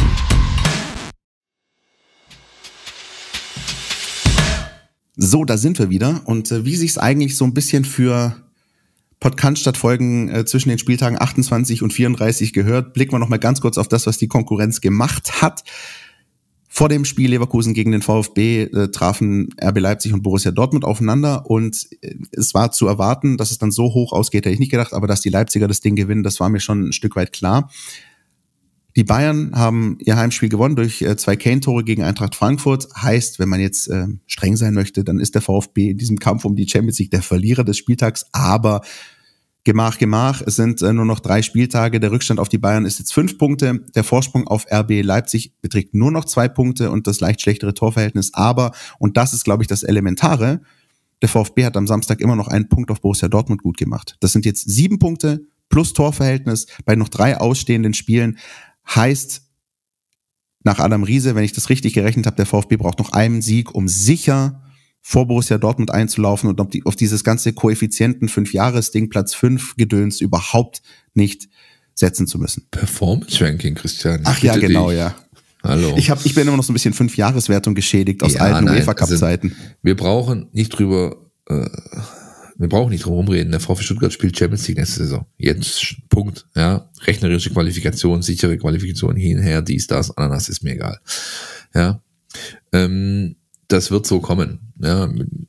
[SPEAKER 3] So, da sind wir wieder. Und wie sich's eigentlich so ein bisschen für Podcast-Folgen zwischen den Spieltagen 28 und 34 gehört, blicken wir noch mal ganz kurz auf das, was die Konkurrenz gemacht hat. Vor dem Spiel Leverkusen gegen den VfB trafen RB Leipzig und Borussia Dortmund aufeinander und es war zu erwarten, dass es dann so hoch ausgeht, hätte ich nicht gedacht, aber dass die Leipziger das Ding gewinnen, das war mir schon ein Stück weit klar. Die Bayern haben ihr Heimspiel gewonnen durch 2 Kane-Tore gegen Eintracht Frankfurt. Heißt, wenn man jetzt streng sein möchte, dann ist der VfB in diesem Kampf um die Champions League der Verlierer des Spieltags, aber Gemach. Es sind nur noch 3 Spieltage. Der Rückstand auf die Bayern ist jetzt 5 Punkte. Der Vorsprung auf RB Leipzig beträgt nur noch 2 Punkte und das leicht schlechtere Torverhältnis. Aber, und das ist, glaube ich, das Elementare, der VfB hat am Samstag immer noch einen Punkt auf Borussia Dortmund gut gemacht. Das sind jetzt 7 Punkte plus Torverhältnis bei noch 3 ausstehenden Spielen. Heißt, nach Adam Riese, wenn ich das richtig gerechnet habe, der VfB braucht noch einen Sieg, um sicher vor Borussia Dortmund einzulaufen und auf dieses ganze Koeffizienten 5-Jahres-Ding, Platz 5 Gedöns überhaupt nicht setzen zu müssen.
[SPEAKER 4] Performance-Ranking, Christian.
[SPEAKER 3] Ach ja, genau, ja.
[SPEAKER 4] Hallo.
[SPEAKER 3] Ich bin immer noch so ein bisschen 5-Jahres-Wertung geschädigt aus alten UEFA-Cup-Zeiten.
[SPEAKER 4] Also, wir brauchen nicht drum rumreden. Der VfB Stuttgart spielt Champions League nächste Saison. Jetzt, Punkt. Ja, rechnerische Qualifikation, sichere Qualifikation, hin, her, dies, das, Ananas, ist mir egal. Ja, das wird so kommen. Ja,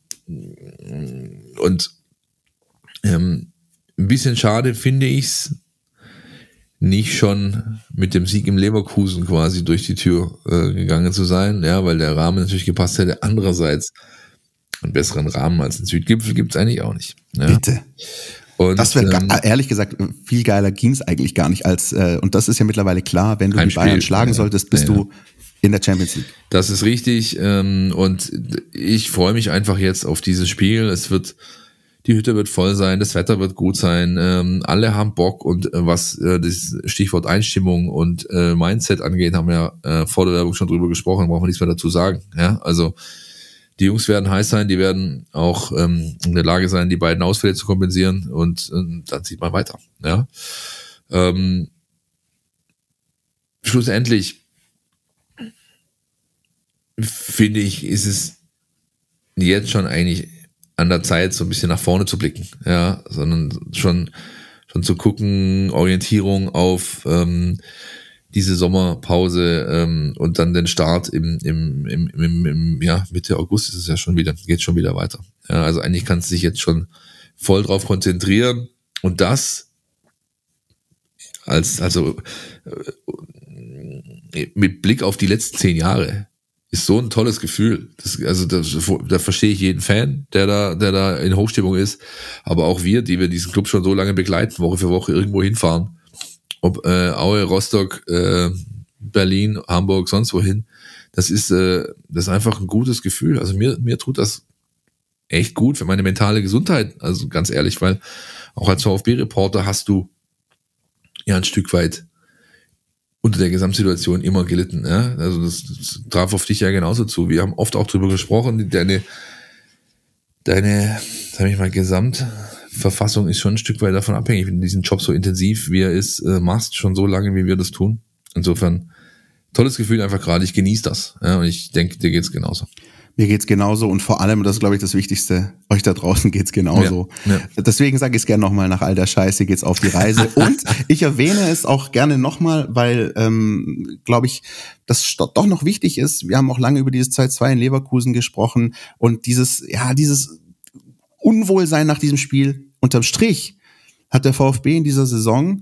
[SPEAKER 4] und ein bisschen schade finde ich's, nicht schon mit dem Sieg im Leverkusen quasi durch die Tür gegangen zu sein, ja, weil der Rahmen natürlich gepasst hätte. Andererseits einen besseren Rahmen als ein Südgipfel gibt's eigentlich auch nicht. Ja.
[SPEAKER 3] Bitte.
[SPEAKER 4] Und,
[SPEAKER 3] das wäre ehrlich gesagt, viel geiler ging's eigentlich gar nicht als, und das ist ja mittlerweile klar, wenn du die Bayern schlagen solltest, bist du in der Champions League.
[SPEAKER 4] Das ist richtig, und ich freue mich einfach jetzt auf dieses Spiel. Die Hütte wird voll sein, das Wetter wird gut sein, alle haben Bock, und was das Stichwort Einstimmung und Mindset angeht, haben wir vor der Werbung schon drüber gesprochen, brauchen wir nichts mehr dazu sagen. Ja, also die Jungs werden heiß sein, die werden auch in der Lage sein, die beiden Ausfälle zu kompensieren, und dann sieht man weiter. Ja, schlussendlich finde ich, ist es jetzt schon eigentlich an der Zeit, so ein bisschen nach vorne zu blicken, ja, sondern schon zu gucken, Orientierung auf diese Sommerpause und dann den Start im Mitte August ist es ja schon wieder, geht schon wieder weiter. Ja, also eigentlich kannst du dich jetzt schon voll drauf konzentrieren und das mit Blick auf die letzten 10 Jahre ist so ein tolles Gefühl. Da verstehe ich jeden Fan, der da in Hochstimmung ist, aber auch wir, die wir diesen Club schon so lange begleiten, Woche für Woche irgendwo hinfahren, ob Aue, Rostock, Berlin, Hamburg, sonst wohin, das ist einfach ein gutes Gefühl. Also mir tut das echt gut für meine mentale Gesundheit, also ganz ehrlich, weil auch als VfB-Reporter hast du ja ein Stück weit unter der Gesamtsituation immer gelitten. Ja? Also das traf auf dich ja genauso zu. Wir haben oft auch drüber gesprochen, deine sag ich mal, Gesamtverfassung ist schon ein Stück weit davon abhängig, wenn du diesen Job so intensiv, wie er ist, machst, schon so lange, wie wir das tun. Insofern, tolles Gefühl einfach gerade, ich genieße das. Ja? Und ich denke, dir geht's genauso.
[SPEAKER 3] Mir geht's genauso und vor allem, das ist, glaube ich, das Wichtigste, euch da draußen geht's genauso. Ja. Deswegen sage ich es gerne nochmal, nach all der Scheiße geht's auf die Reise. Und ich erwähne es auch gerne nochmal, weil, glaube ich, das doch noch wichtig ist. Wir haben auch lange über dieses 2-2 in Leverkusen gesprochen und dieses Unwohlsein nach diesem Spiel unterm Strich hat der VfB in dieser Saison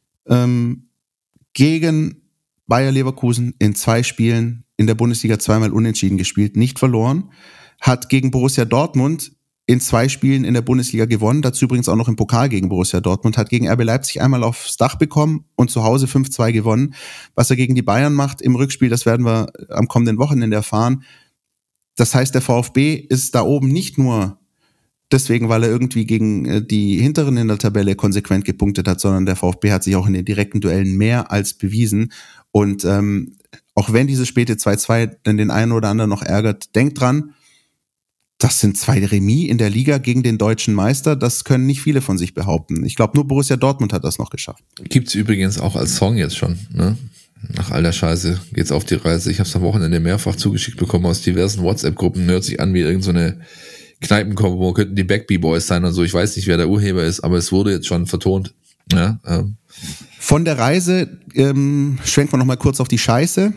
[SPEAKER 3] gegen Bayer Leverkusen in 2 Spielen in der Bundesliga 2-mal unentschieden gespielt, nicht verloren, hat gegen Borussia Dortmund in 2 Spielen in der Bundesliga gewonnen, dazu übrigens auch noch im Pokal gegen Borussia Dortmund, hat gegen RB Leipzig einmal aufs Dach bekommen und zu Hause 5-2 gewonnen. Was er gegen die Bayern macht im Rückspiel, das werden wir am kommenden Wochenende erfahren. Das heißt, der VfB ist da oben nicht nur deswegen, weil er irgendwie gegen die Hinteren in der Tabelle konsequent gepunktet hat, sondern der VfB hat sich auch in den direkten Duellen mehr als bewiesen. Und auch wenn dieses späte 2-2 dann den einen oder anderen noch ärgert, denkt dran, das sind 2 Remis in der Liga gegen den deutschen Meister. Das können nicht viele von sich behaupten. Ich glaube, nur Borussia Dortmund hat das noch geschafft.
[SPEAKER 4] Gibt's übrigens auch als Song jetzt schon, ne? Nach all der Scheiße geht's auf die Reise. Ich habe es am Wochenende mehrfach zugeschickt bekommen aus diversen WhatsApp-Gruppen. Hört sich an wie irgendeine Kneipenkombo, könnten die Backbee Boys sein und so. Ich weiß nicht, wer der Urheber ist, aber es wurde jetzt schon vertont. Ja,
[SPEAKER 3] Von der Reise schwenken wir noch mal kurz auf die Scheiße.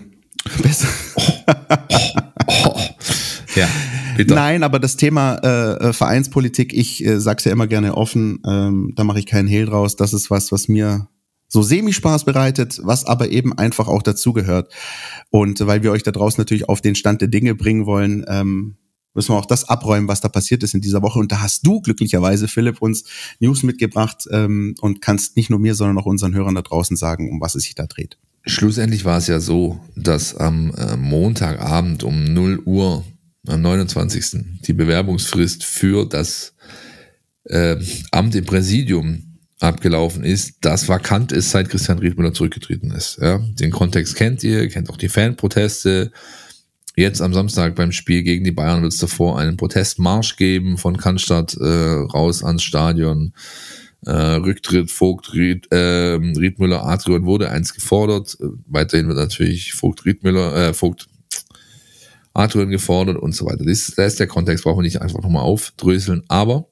[SPEAKER 4] Ja, bitte.
[SPEAKER 3] Nein, aber das Thema Vereinspolitik, ich sag's ja immer gerne offen, da mache ich keinen Hehl draus. Das ist was mir so semi-Spaß bereitet, was aber eben einfach auch dazugehört. Und weil wir euch da draußen natürlich auf den Stand der Dinge bringen wollen, müssen wir auch das abräumen, was da passiert ist in dieser Woche. Und da hast du glücklicherweise, Philipp, uns News mitgebracht und kannst nicht nur mir, sondern auch unseren Hörern da draußen sagen, um was es sich da dreht.
[SPEAKER 4] Schlussendlich war es ja so, dass am Montagabend um 0 Uhr, am 29. die Bewerbungsfrist für das Amt im Präsidium abgelaufen ist, das vakant ist, seit Christian Riedmüller zurückgetreten ist. Ja, den Kontext kennt ihr, kennt auch die Fanproteste. Jetzt am Samstag beim Spiel gegen die Bayern wird es davor einen Protestmarsch geben von Cannstatt raus ans Stadion. Rücktritt Vogt, Riedmüller, Adrian wurde eins gefordert. Weiterhin wird natürlich Vogt Adrian gefordert und so weiter. Da ist der Kontext, brauchen wir nicht einfach nochmal aufdröseln. Aber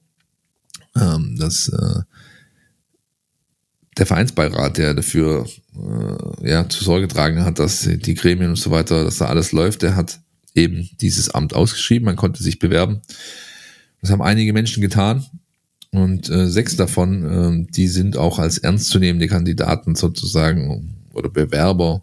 [SPEAKER 4] der Vereinsbeirat, der dafür zu Sorge getragen hat, dass die Gremien und so weiter, dass da alles läuft, der hat eben dieses Amt ausgeschrieben. Man konnte sich bewerben. Das haben einige Menschen getan. Und 6 davon, die sind auch als ernstzunehmende Kandidaten sozusagen oder Bewerber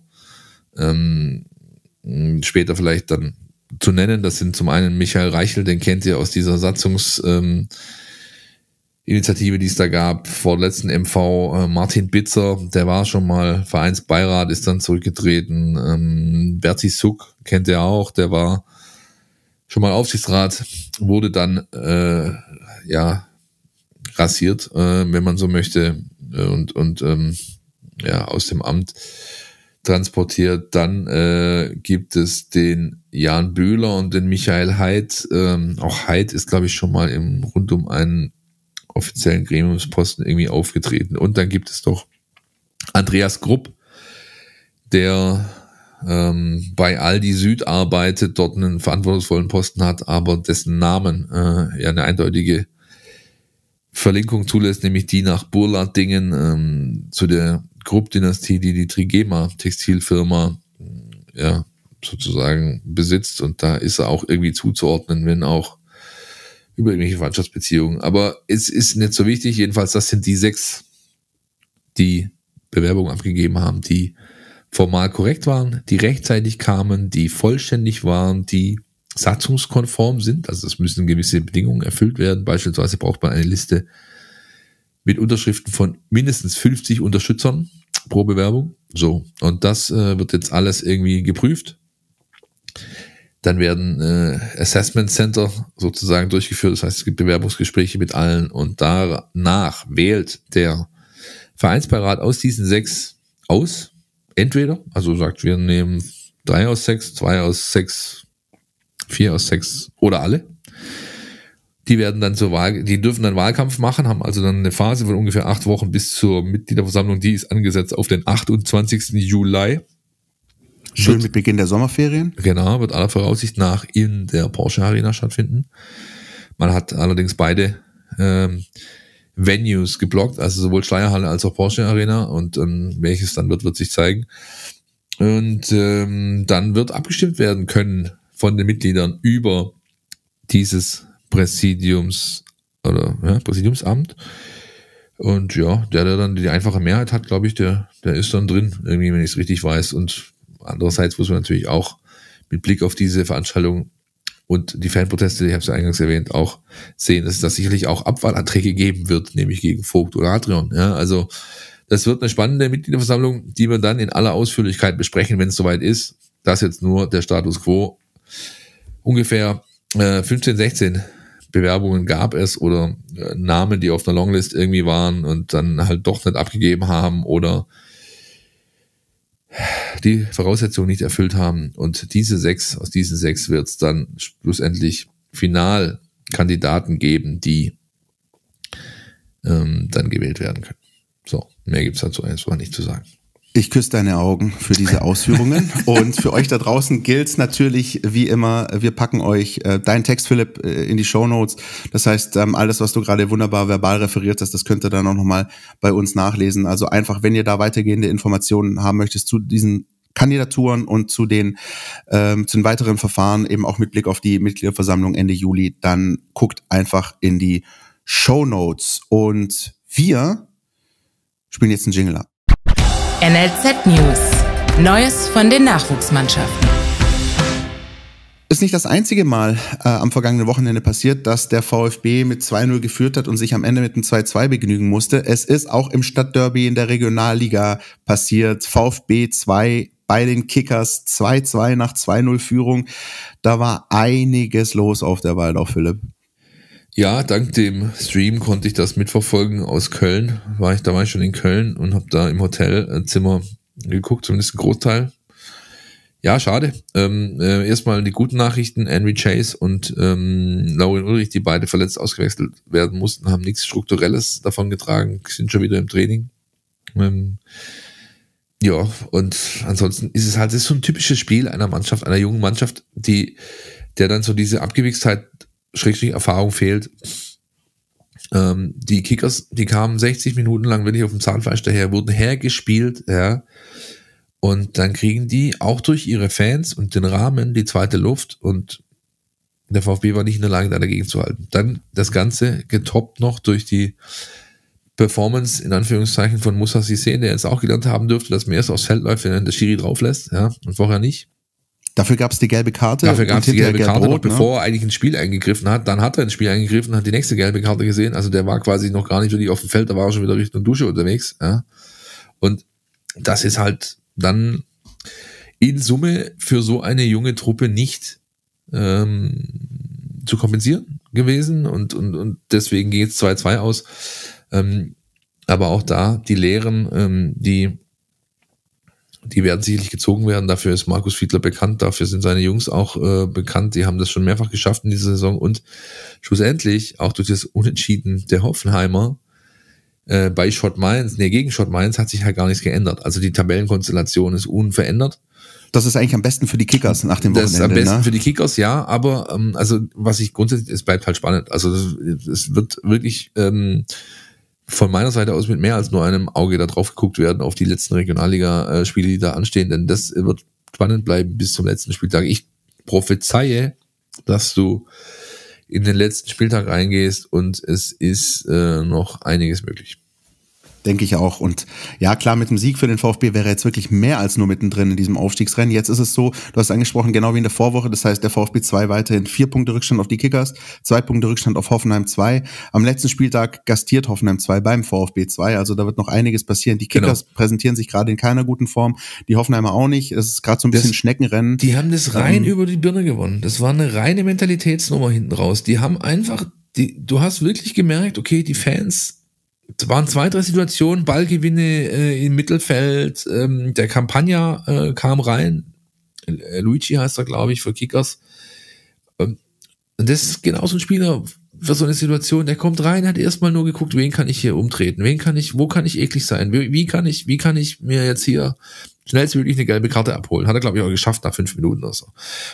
[SPEAKER 4] später vielleicht dann zu nennen. Das sind zum einen Michael Reichel, den kennt ihr aus dieser Satzungsinitiative, die es da gab, vor der letzten MV. Martin Bitzer, der war schon mal Vereinsbeirat, ist dann zurückgetreten. Berti Suck kennt ihr auch, der war schon mal Aufsichtsrat, wurde dann rasiert, wenn man so möchte, und aus dem Amt transportiert. Dann gibt es den Jan Bühler und den Michael Heid. Auch Heid ist, glaube ich, schon mal rund um einen offiziellen Gremiumsposten irgendwie aufgetreten. Und dann gibt es doch Andreas Grupp, der bei Aldi Süd arbeitet, dort einen verantwortungsvollen Posten hat, aber dessen Namen ja eine eindeutige Verlinkung zulässt, nämlich die nach Burladingen zu der Krupp-Dynastie, die Trigema Textilfirma ja sozusagen besitzt, und da ist er auch irgendwie zuzuordnen, wenn auch über irgendwelche Verwandtschaftsbeziehungen. Aber es ist nicht so wichtig, jedenfalls das sind die 6, die Bewerbungen abgegeben haben, die formal korrekt waren, die rechtzeitig kamen, die vollständig waren, die satzungskonform sind, also es müssen gewisse Bedingungen erfüllt werden. Beispielsweise braucht man eine Liste mit Unterschriften von mindestens 50 Unterstützern pro Bewerbung. So, und das wird jetzt alles irgendwie geprüft. Dann werden Assessment Center sozusagen durchgeführt, das heißt, es gibt Bewerbungsgespräche mit allen, und danach wählt der Vereinsbeirat aus diesen 6 aus, entweder, also sagt, wir nehmen 3 aus 6, 2 aus 6, 4 aus 6 oder alle. Die werden dann die dürfen dann Wahlkampf machen, haben also dann eine Phase von ungefähr 8 Wochen bis zur Mitgliederversammlung, die ist angesetzt auf den 28. Juli.
[SPEAKER 3] Schön mit Beginn der Sommerferien.
[SPEAKER 4] Genau, wird aller Voraussicht nach in der Porsche Arena stattfinden. Man hat allerdings beide Venues geblockt, also sowohl Schleierhalle als auch Porsche Arena, und welches dann wird sich zeigen. Und dann wird abgestimmt werden können von den Mitgliedern über dieses Präsidiumsamt. Und ja, der dann die einfache Mehrheit hat, glaube ich, der ist dann drin, irgendwie, wenn ich es richtig weiß. Und andererseits muss man natürlich auch mit Blick auf diese Veranstaltung und die Fanproteste, ich habe es ja eingangs erwähnt, auch sehen, dass es da sicherlich auch Abwahlanträge geben wird, nämlich gegen Vogt oder Adrian. Ja, also das wird eine spannende Mitgliederversammlung, die wir dann in aller Ausführlichkeit besprechen, wenn es soweit ist. Das jetzt nur der Status quo. Ungefähr 15, 16 Bewerbungen gab es oder Namen, die auf einer Longlist irgendwie waren und dann halt doch nicht abgegeben haben oder die Voraussetzungen nicht erfüllt haben. Und aus diesen 6 wird es dann schlussendlich Finalkandidaten geben, die dann gewählt werden können. So, mehr gibt es dazu erstmal nicht zu sagen.
[SPEAKER 3] Ich küsse deine Augen für diese Ausführungen. Und für euch da draußen gilt's natürlich wie immer, wir packen euch deinen Text, Philipp, in die Shownotes. Das heißt, alles, was du gerade wunderbar verbal referiert hast, das könnt ihr dann auch nochmal bei uns nachlesen. Also einfach, wenn ihr da weitergehende Informationen haben möchtest zu diesen Kandidaturen und zu den weiteren Verfahren, eben auch mit Blick auf die Mitgliederversammlung Ende Juli, dann guckt einfach in die Shownotes. Und wir spielen jetzt einen Jingle ab.
[SPEAKER 1] NLZ News. Neues von den Nachwuchsmannschaften.
[SPEAKER 3] Ist nicht das einzige Mal am vergangenen Wochenende passiert, dass der VfB mit 2-0 geführt hat und sich am Ende mit einem 2-2 begnügen musste. Es ist auch im Stadtderby in der Regionalliga passiert. VfB 2 bei den Kickers, 2-2 nach 2-0 Führung. Da war einiges los auf der Waldau, Philipp.
[SPEAKER 4] Ja, dank dem Stream konnte ich das mitverfolgen aus Köln. Da war ich schon in Köln und habe da im Hotelzimmer geguckt, zumindest ein Großteil. Ja, schade. Erstmal die guten Nachrichten. Henry Chase und Laurin Ulrich, die beide verletzt ausgewechselt werden mussten, haben nichts Strukturelles davon getragen, sind schon wieder im Training. Ja, und ansonsten ist es halt so ein typisches Spiel einer Mannschaft, einer jungen Mannschaft, der dann so diese Abgewichstheit Erfahrung fehlt. Die Kickers, die kamen 60 Minuten lang wirklich auf dem Zahnfleisch daher, wurden hergespielt, ja. Und dann kriegen die auch durch ihre Fans und den Rahmen die zweite Luft und der VfB war nicht in der Lage, da dagegen zu halten. Dann das Ganze getoppt noch durch die Performance, in Anführungszeichen, von Moussa Cissé, der jetzt auch gelernt haben dürfte, dass man erst aufs Feld läuft, wenn der Schiri drauf lässt, ja, und vorher nicht.
[SPEAKER 3] Dafür gab es die gelbe Karte.
[SPEAKER 4] Dafür gab es die gelbe Karte,
[SPEAKER 3] Rot,
[SPEAKER 4] noch bevor er eigentlich ins Spiel eingegriffen hat. Dann hat er ins Spiel eingegriffen, hat die nächste gelbe Karte gesehen. Also der war quasi noch gar nicht wirklich auf dem Feld, da war er schon wieder Richtung Dusche unterwegs. Ja. Und das ist halt dann in Summe für so eine junge Truppe nicht zu kompensieren gewesen. Und deswegen geht es 2-2 aus. Aber auch da, die Lehren, die werden sicherlich gezogen werden. Dafür ist Markus Fiedler bekannt. Dafür sind seine Jungs auch bekannt. Die haben das schon mehrfach geschafft in dieser Saison. Und schlussendlich, auch durch das Unentschieden der Hoffenheimer gegen Schott Mainz hat sich halt gar nichts geändert. Also die Tabellenkonstellation ist unverändert.
[SPEAKER 3] Das ist eigentlich am besten für die Kickers nach dem Wochenende.
[SPEAKER 4] Das ist am besten
[SPEAKER 3] ne?
[SPEAKER 4] für die Kickers, ja, aber also was ich grundsätzlich, es bleibt halt spannend. Also es wird wirklich von meiner Seite aus mit mehr als nur einem Auge da drauf geguckt werden auf die letzten Regionalliga-Spiele, die da anstehen, denn das wird spannend bleiben bis zum letzten Spieltag. Ich prophezeie, dass du in den letzten Spieltag reingehst und es ist noch einiges möglich.
[SPEAKER 3] Denke ich auch. Und ja, klar, mit dem Sieg für den VfB wäre jetzt wirklich mehr als nur mittendrin in diesem Aufstiegsrennen. Jetzt ist es so, du hast angesprochen, genau wie in der Vorwoche, das heißt, der VfB 2 weiterhin 4 Punkte Rückstand auf die Kickers, 2 Punkte Rückstand auf Hoffenheim 2. Am letzten Spieltag gastiert Hoffenheim 2 beim VfB 2, also da wird noch einiges passieren. Die Kickers präsentieren sich gerade in keiner guten Form, die Hoffenheimer auch nicht. Es ist gerade so ein bisschen Schneckenrennen.
[SPEAKER 4] Die haben das rein über die Birne gewonnen. Das war eine reine Mentalitätsnummer hinten raus. Die haben einfach, du hast wirklich gemerkt, okay, die Fans, es waren 2, 3 Situationen, Ballgewinne im Mittelfeld, der Campagna kam rein, Luigi heißt er, glaube ich, für Kickers. Und das ist genau so ein Spieler für so eine Situation, der kommt rein, hat erstmal nur geguckt, wen kann ich hier umtreten, wo kann ich eklig sein, wie kann ich mir jetzt hier schnellstmöglich eine gelbe Karte abholen. Hat er, glaube ich, auch geschafft nach 5 Minuten oder so.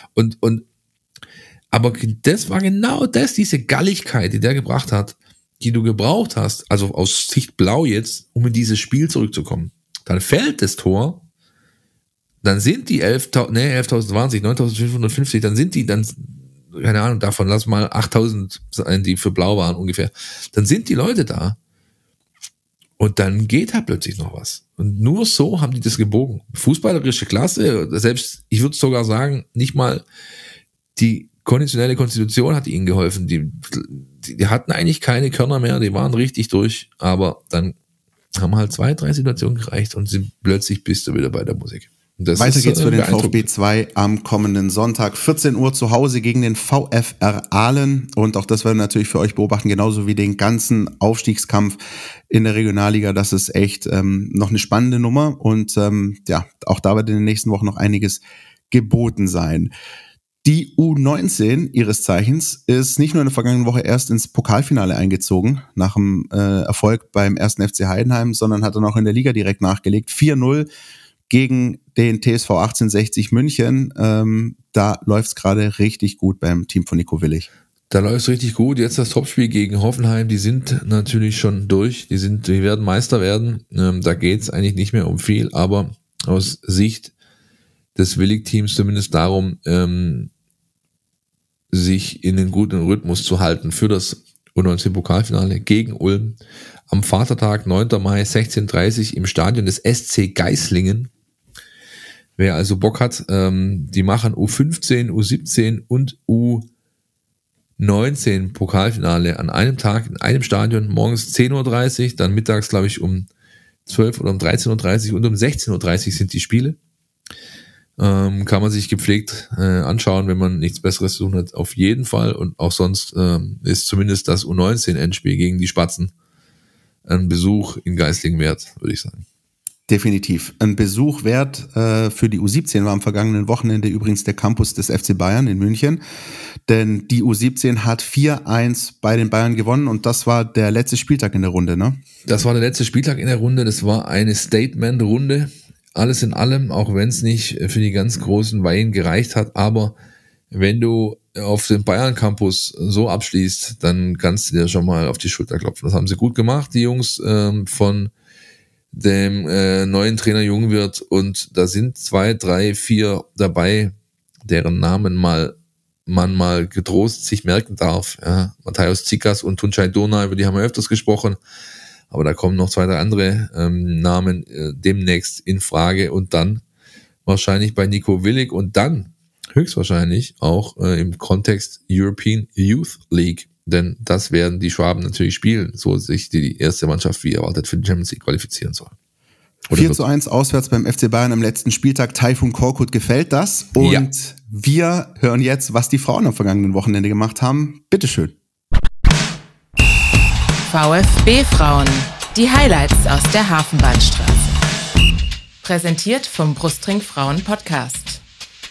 [SPEAKER 4] Aber das war genau das, diese Galligkeit, die der gebracht hat, die du gebraucht hast, also aus Sicht Blau jetzt, um in dieses Spiel zurückzukommen. Dann fällt das Tor, dann sind die 11.020, 9.550, dann sind die, keine Ahnung, davon lass mal 8.000 sein, die für Blau waren ungefähr. Dann sind die Leute da. Und dann geht da plötzlich noch was. Und nur so haben die das gebogen. Fußballerische Klasse, selbst, ich würde sogar sagen, nicht mal die konditionelle Konstitution hat ihnen geholfen. Die hatten eigentlich keine Körner mehr, die waren richtig durch, aber dann haben halt 2, 3 Situationen gereicht und plötzlich bist du wieder bei der Musik.
[SPEAKER 3] Weiter geht's für den VfB 2 am kommenden Sonntag, 14 Uhr zu Hause gegen den VfR Aalen. Und auch das werden wir natürlich für euch beobachten, genauso wie den ganzen Aufstiegskampf in der Regionalliga. Das ist echt noch eine spannende Nummer. Und ja, auch da wird in den nächsten Wochen noch einiges geboten sein. Die U19 ihres Zeichens ist nicht nur in der vergangenen Woche erst ins Pokalfinale eingezogen, nach dem Erfolg beim 1. FC Heidenheim, sondern hat dann auch in der Liga direkt nachgelegt. 4-0 gegen den TSV 1860 München. Da läuft's gerade richtig gut beim Team von Nico Willig.
[SPEAKER 4] Da läuft's richtig gut. Jetzt das Topspiel gegen Hoffenheim. Die sind natürlich schon durch. Die werden Meister werden. Da geht's eigentlich nicht mehr um viel. Aber aus Sicht des Willig-Teams zumindest darum, sich in den guten Rhythmus zu halten für das U19-Pokalfinale gegen Ulm. Am Vatertag, 9. Mai, 16:30 im Stadion des SC Geislingen. Wer also Bock hat, die machen U15, U17 und U19 Pokalfinale an einem Tag, in einem Stadion, morgens 10:30 Uhr, dann mittags, glaube ich, um 12 oder um 13:30 Uhr und um 16:30 Uhr sind die Spiele. Kann man sich gepflegt anschauen, wenn man nichts Besseres zu tun hat, auf jeden Fall. Und auch sonst ist zumindest das U19-Endspiel gegen die Spatzen ein Besuch in Geislingen wert, würde ich sagen.
[SPEAKER 3] Definitiv. Ein Besuch wert für die U17 war am vergangenen Wochenende übrigens der Campus des FC Bayern in München. Denn die U17 hat 4-1 bei den Bayern gewonnen und das war der letzte Spieltag in der Runde, ne?
[SPEAKER 4] Das war der letzte Spieltag in der Runde. Das war eine Statement-Runde. Alles in allem, auch wenn es nicht für die ganz großen Weihen gereicht hat, aber wenn du auf dem Bayern-Campus so abschließt, dann kannst du dir schon mal auf die Schulter klopfen. Das haben sie gut gemacht, die Jungs von dem neuen Trainer Jungwirth, und da sind 2, 3, 4 dabei, deren Namen man mal getrost sich merken darf. Ja, Matthäus Zikas und Tunçay Dorna, über die haben wir öfters gesprochen. Aber da kommen noch 2, 3 andere Namen demnächst in Frage und dann wahrscheinlich bei Nico Willig und dann höchstwahrscheinlich auch im Kontext European Youth League, denn das werden die Schwaben natürlich spielen, so sich die erste Mannschaft wie erwartet für die Champions League qualifizieren soll.
[SPEAKER 3] 4-1 auswärts beim FC Bayern am letzten Spieltag. Taifun Korkut gefällt das und ja. Wir hören jetzt, was die Frauen am vergangenen Wochenende gemacht haben. Bitteschön.
[SPEAKER 1] VfB Frauen, die Highlights aus der Hafenbahnstraße. Präsentiert vom Brustring Frauen Podcast.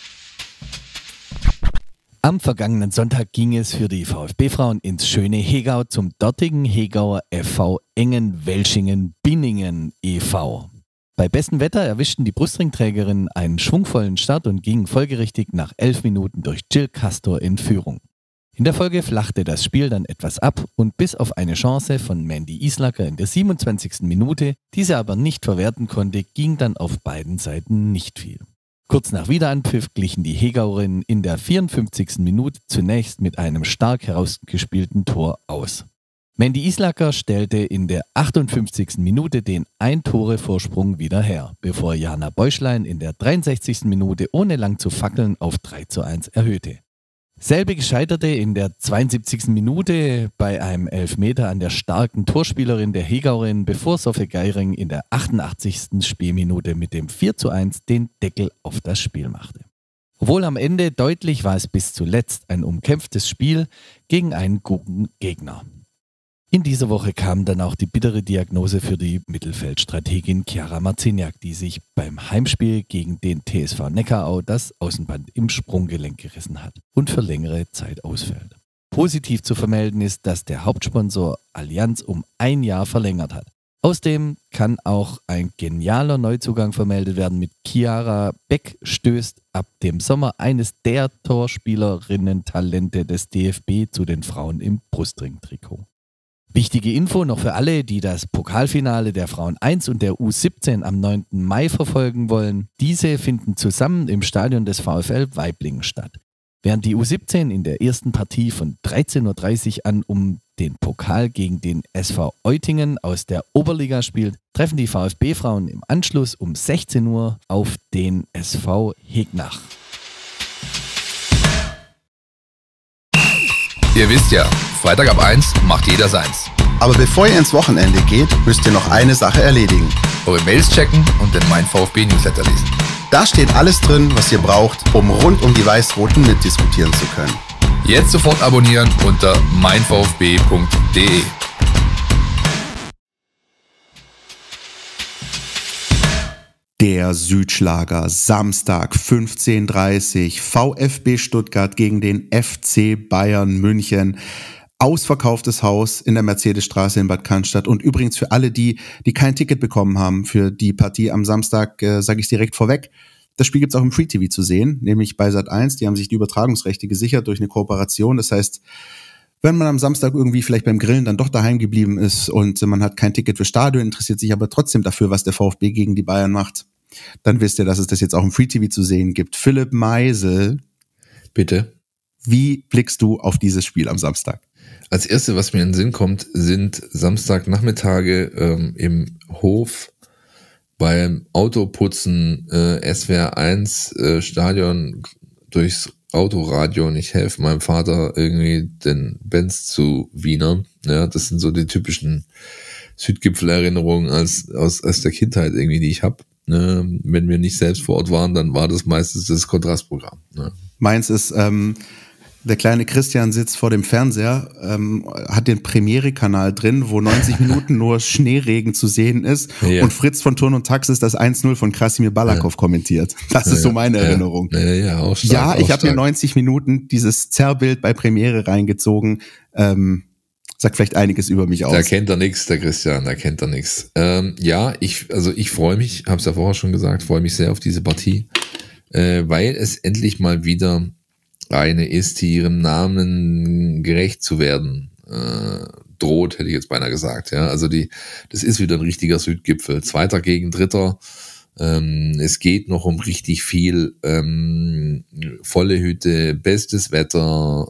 [SPEAKER 7] Am vergangenen Sonntag ging es für die VfB-Frauen ins schöne Hegau zum dortigen Hegauer FV Engen-Welschingen-Binningen e.V. Bei bestem Wetter erwischten die Brustringträgerinnen einen schwungvollen Start und gingen folgerichtig nach 11 Minuten durch Jill Castor in Führung. In der Folge flachte das Spiel dann etwas ab und bis auf eine Chance von Mandy Islacker in der 27. Minute, diese aber nicht verwerten konnte, ging dann auf beiden Seiten nicht viel. Kurz nach Wiederanpfiff glichen die Hegaurinnen in der 54. Minute zunächst mit einem stark herausgespielten Tor aus. Mandy Islacker stellte in der 58. Minute den Ein-Tore-Vorsprung wieder her, bevor Jana Beuschlein in der 63. Minute ohne lang zu fackeln auf 3:1 erhöhte. Selbige scheiterte in der 72. Minute bei einem Elfmeter an der starken Torspielerin der Hegauerin, bevor Sophie Geiring in der 88. Spielminute mit dem 4:1 den Deckel auf das Spiel machte. Obwohl am Ende deutlich war es bis zuletzt ein umkämpftes Spiel gegen einen guten Gegner. In dieser Woche kam dann auch die bittere Diagnose für die Mittelfeldstrategin Chiara Marciniak, die sich beim Heimspiel gegen den TSV Neckarau das Außenband im Sprunggelenk gerissen hat und für längere Zeit ausfällt. Positiv zu vermelden ist, dass der Hauptsponsor Allianz um 1 Jahr verlängert hat. Außerdem kann auch ein genialer Neuzugang vermeldet werden. Mit Chiara Beck stößt ab dem Sommer eines der Torspielerinnen-Talente des DFB zu den Frauen im Brustring-Trikot. Wichtige Info noch für alle, die das Pokalfinale der Frauen 1 und der U17 am 9. Mai verfolgen wollen. Diese finden zusammen im Stadion des VfL Waiblingen statt. Während die U17 in der ersten Partie von 13:30 Uhr an um den Pokal gegen den SV Eutingen aus der Oberliga spielt, treffen die VfB-Frauen im Anschluss um 16 Uhr auf den SV Hegnach.
[SPEAKER 8] Ihr wisst ja, Freitag ab 1 macht jeder seins.
[SPEAKER 9] Aber bevor ihr ins Wochenende geht, müsst ihr noch eine Sache erledigen.
[SPEAKER 8] Eure Mails checken und den Mein VfB Newsletter lesen.
[SPEAKER 9] Da steht alles drin, was ihr braucht, um rund um die Weiß-Roten mitdiskutieren zu können.
[SPEAKER 8] Jetzt sofort abonnieren unter meinvfb.de.
[SPEAKER 3] Der Südschlager, Samstag 15:30 VfB Stuttgart gegen den FC Bayern München. Ausverkauftes Haus in der Mercedesstraße in Bad Cannstatt. Und übrigens für alle, die kein Ticket bekommen haben für die Partie am Samstag, sage ich direkt vorweg, das Spiel gibt es auch im Free TV zu sehen, nämlich bei Sat.1. Die haben sich die Übertragungsrechte gesichert durch eine Kooperation. Das heißt, wenn man am Samstag irgendwie vielleicht beim Grillen dann doch daheim geblieben ist und man hat kein Ticket für Stadion, interessiert sich aber trotzdem dafür, was der VfB gegen die Bayern macht, dann wisst ihr, dass es das jetzt auch im Free TV zu sehen gibt. Philipp Meisel.
[SPEAKER 4] Bitte.
[SPEAKER 3] Wie blickst du auf dieses Spiel am Samstag?
[SPEAKER 4] Als Erste, was mir in den Sinn kommt, sind Samstagnachmittage im Hof beim Autoputzen, SWR 1 Stadion durchs Autoradio und ich helfe meinem Vater irgendwie den Benz zu wienern. Ja, das sind so die typischen Südgipfelerinnerungen aus der Kindheit irgendwie, die ich habe. Ne? Wenn wir nicht selbst vor Ort waren, dann war das meistens das Kontrastprogramm. Ne?
[SPEAKER 3] Meins ist, der kleine Christian sitzt vor dem Fernseher, hat den Premiere-Kanal drin, wo 90 Minuten nur Schneeregen zu sehen ist und Fritz von Turn und Taxis das 1:0 von Krasimir Balakov kommentiert. Das ist so meine Erinnerung.
[SPEAKER 4] Ja, auch stark,
[SPEAKER 3] ich habe mir 90 Minuten dieses Zerrbild bei Premiere reingezogen. Sagt vielleicht einiges über mich aus.
[SPEAKER 4] Da kennt er nichts, der Christian, da kennt er nichts. Ich freue mich, habe es ja vorher schon gesagt, freue mich sehr auf diese Partie, weil es endlich mal wieder eine ist, die ihrem Namen gerecht zu werden droht, hätte ich jetzt beinahe gesagt. Ja, also das ist wieder ein richtiger Südgipfel. 2. gegen 3. Es geht noch um richtig viel. Volle Hütte, bestes Wetter.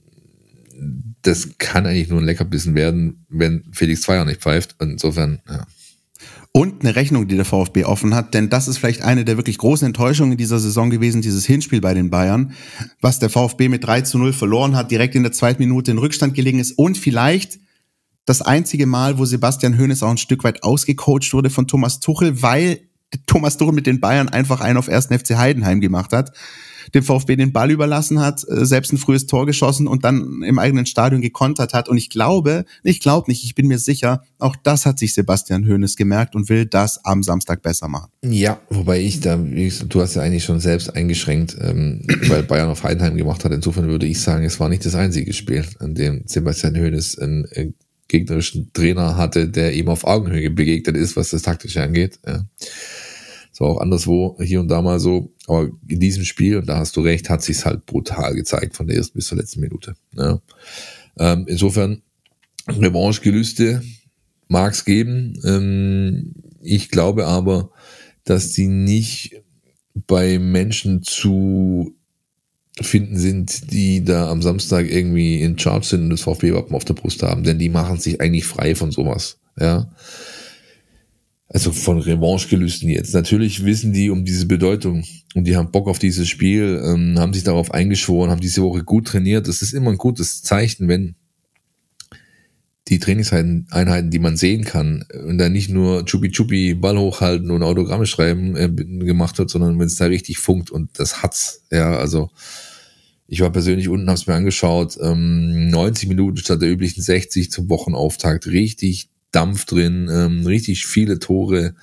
[SPEAKER 4] Das kann eigentlich nur ein Leckerbissen werden, wenn Felix Zweier nicht pfeift. Insofern, ja.
[SPEAKER 3] Und eine Rechnung, die der VfB offen hat, denn das ist vielleicht eine der wirklich großen Enttäuschungen dieser Saison gewesen, dieses Hinspiel bei den Bayern, was der VfB mit 3:0 verloren hat, direkt in der 2. Minute in Rückstand gelegen ist und vielleicht das einzige Mal, wo Sebastian Hoeneß auch ein Stück weit ausgecoacht wurde von Thomas Tuchel, weil Thomas Tuchel mit den Bayern einfach einen auf 1. FC Heidenheim gemacht hat, dem VfB den Ball überlassen hat, selbst ein frühes Tor geschossen und dann im eigenen Stadion gekontert hat. Und ich bin mir sicher, auch das hat sich Sebastian Hoeneß gemerkt und will das am Samstag besser machen.
[SPEAKER 4] Ja, wobei du hast ja eigentlich schon selbst eingeschränkt, weil Bayern auf Heidenheim gemacht hat. Insofern würde ich sagen, es war nicht das einzige Spiel, an dem Sebastian Hoeneß ein gegnerischen Trainer hatte, der ihm auf Augenhöhe begegnet ist, was das Taktische angeht. Ja. Das war auch anderswo hier und da mal so, aber in diesem Spiel, und da hast du recht, hat sich's halt brutal gezeigt von der ersten bis zur letzten Minute. Ja. Insofern, Revanche-Gelüste mag es geben. Ich glaube aber, dass die nicht bei Menschen zu finden sind, die da am Samstag irgendwie in Charge sind und das VfB-Wappen auf der Brust haben, denn die machen sich eigentlich frei von sowas. Ja. Also von Revanche-Gelüsten jetzt. Natürlich wissen die um diese Bedeutung und die haben Bock auf dieses Spiel, haben sich darauf eingeschworen, haben diese Woche gut trainiert. Das ist immer ein gutes Zeichen, wenn die Trainingseinheiten, die man sehen kann, und da nicht nur Chupi-Chupi, Ball hochhalten und Autogramme schreiben gemacht wird, sondern wenn es da richtig funkt, und das hat's. Ja, also ich war persönlich unten, hab's mir angeschaut, 90 Minuten statt der üblichen 60 zum Wochenauftakt, richtig Dampf drin, richtig viele Tore,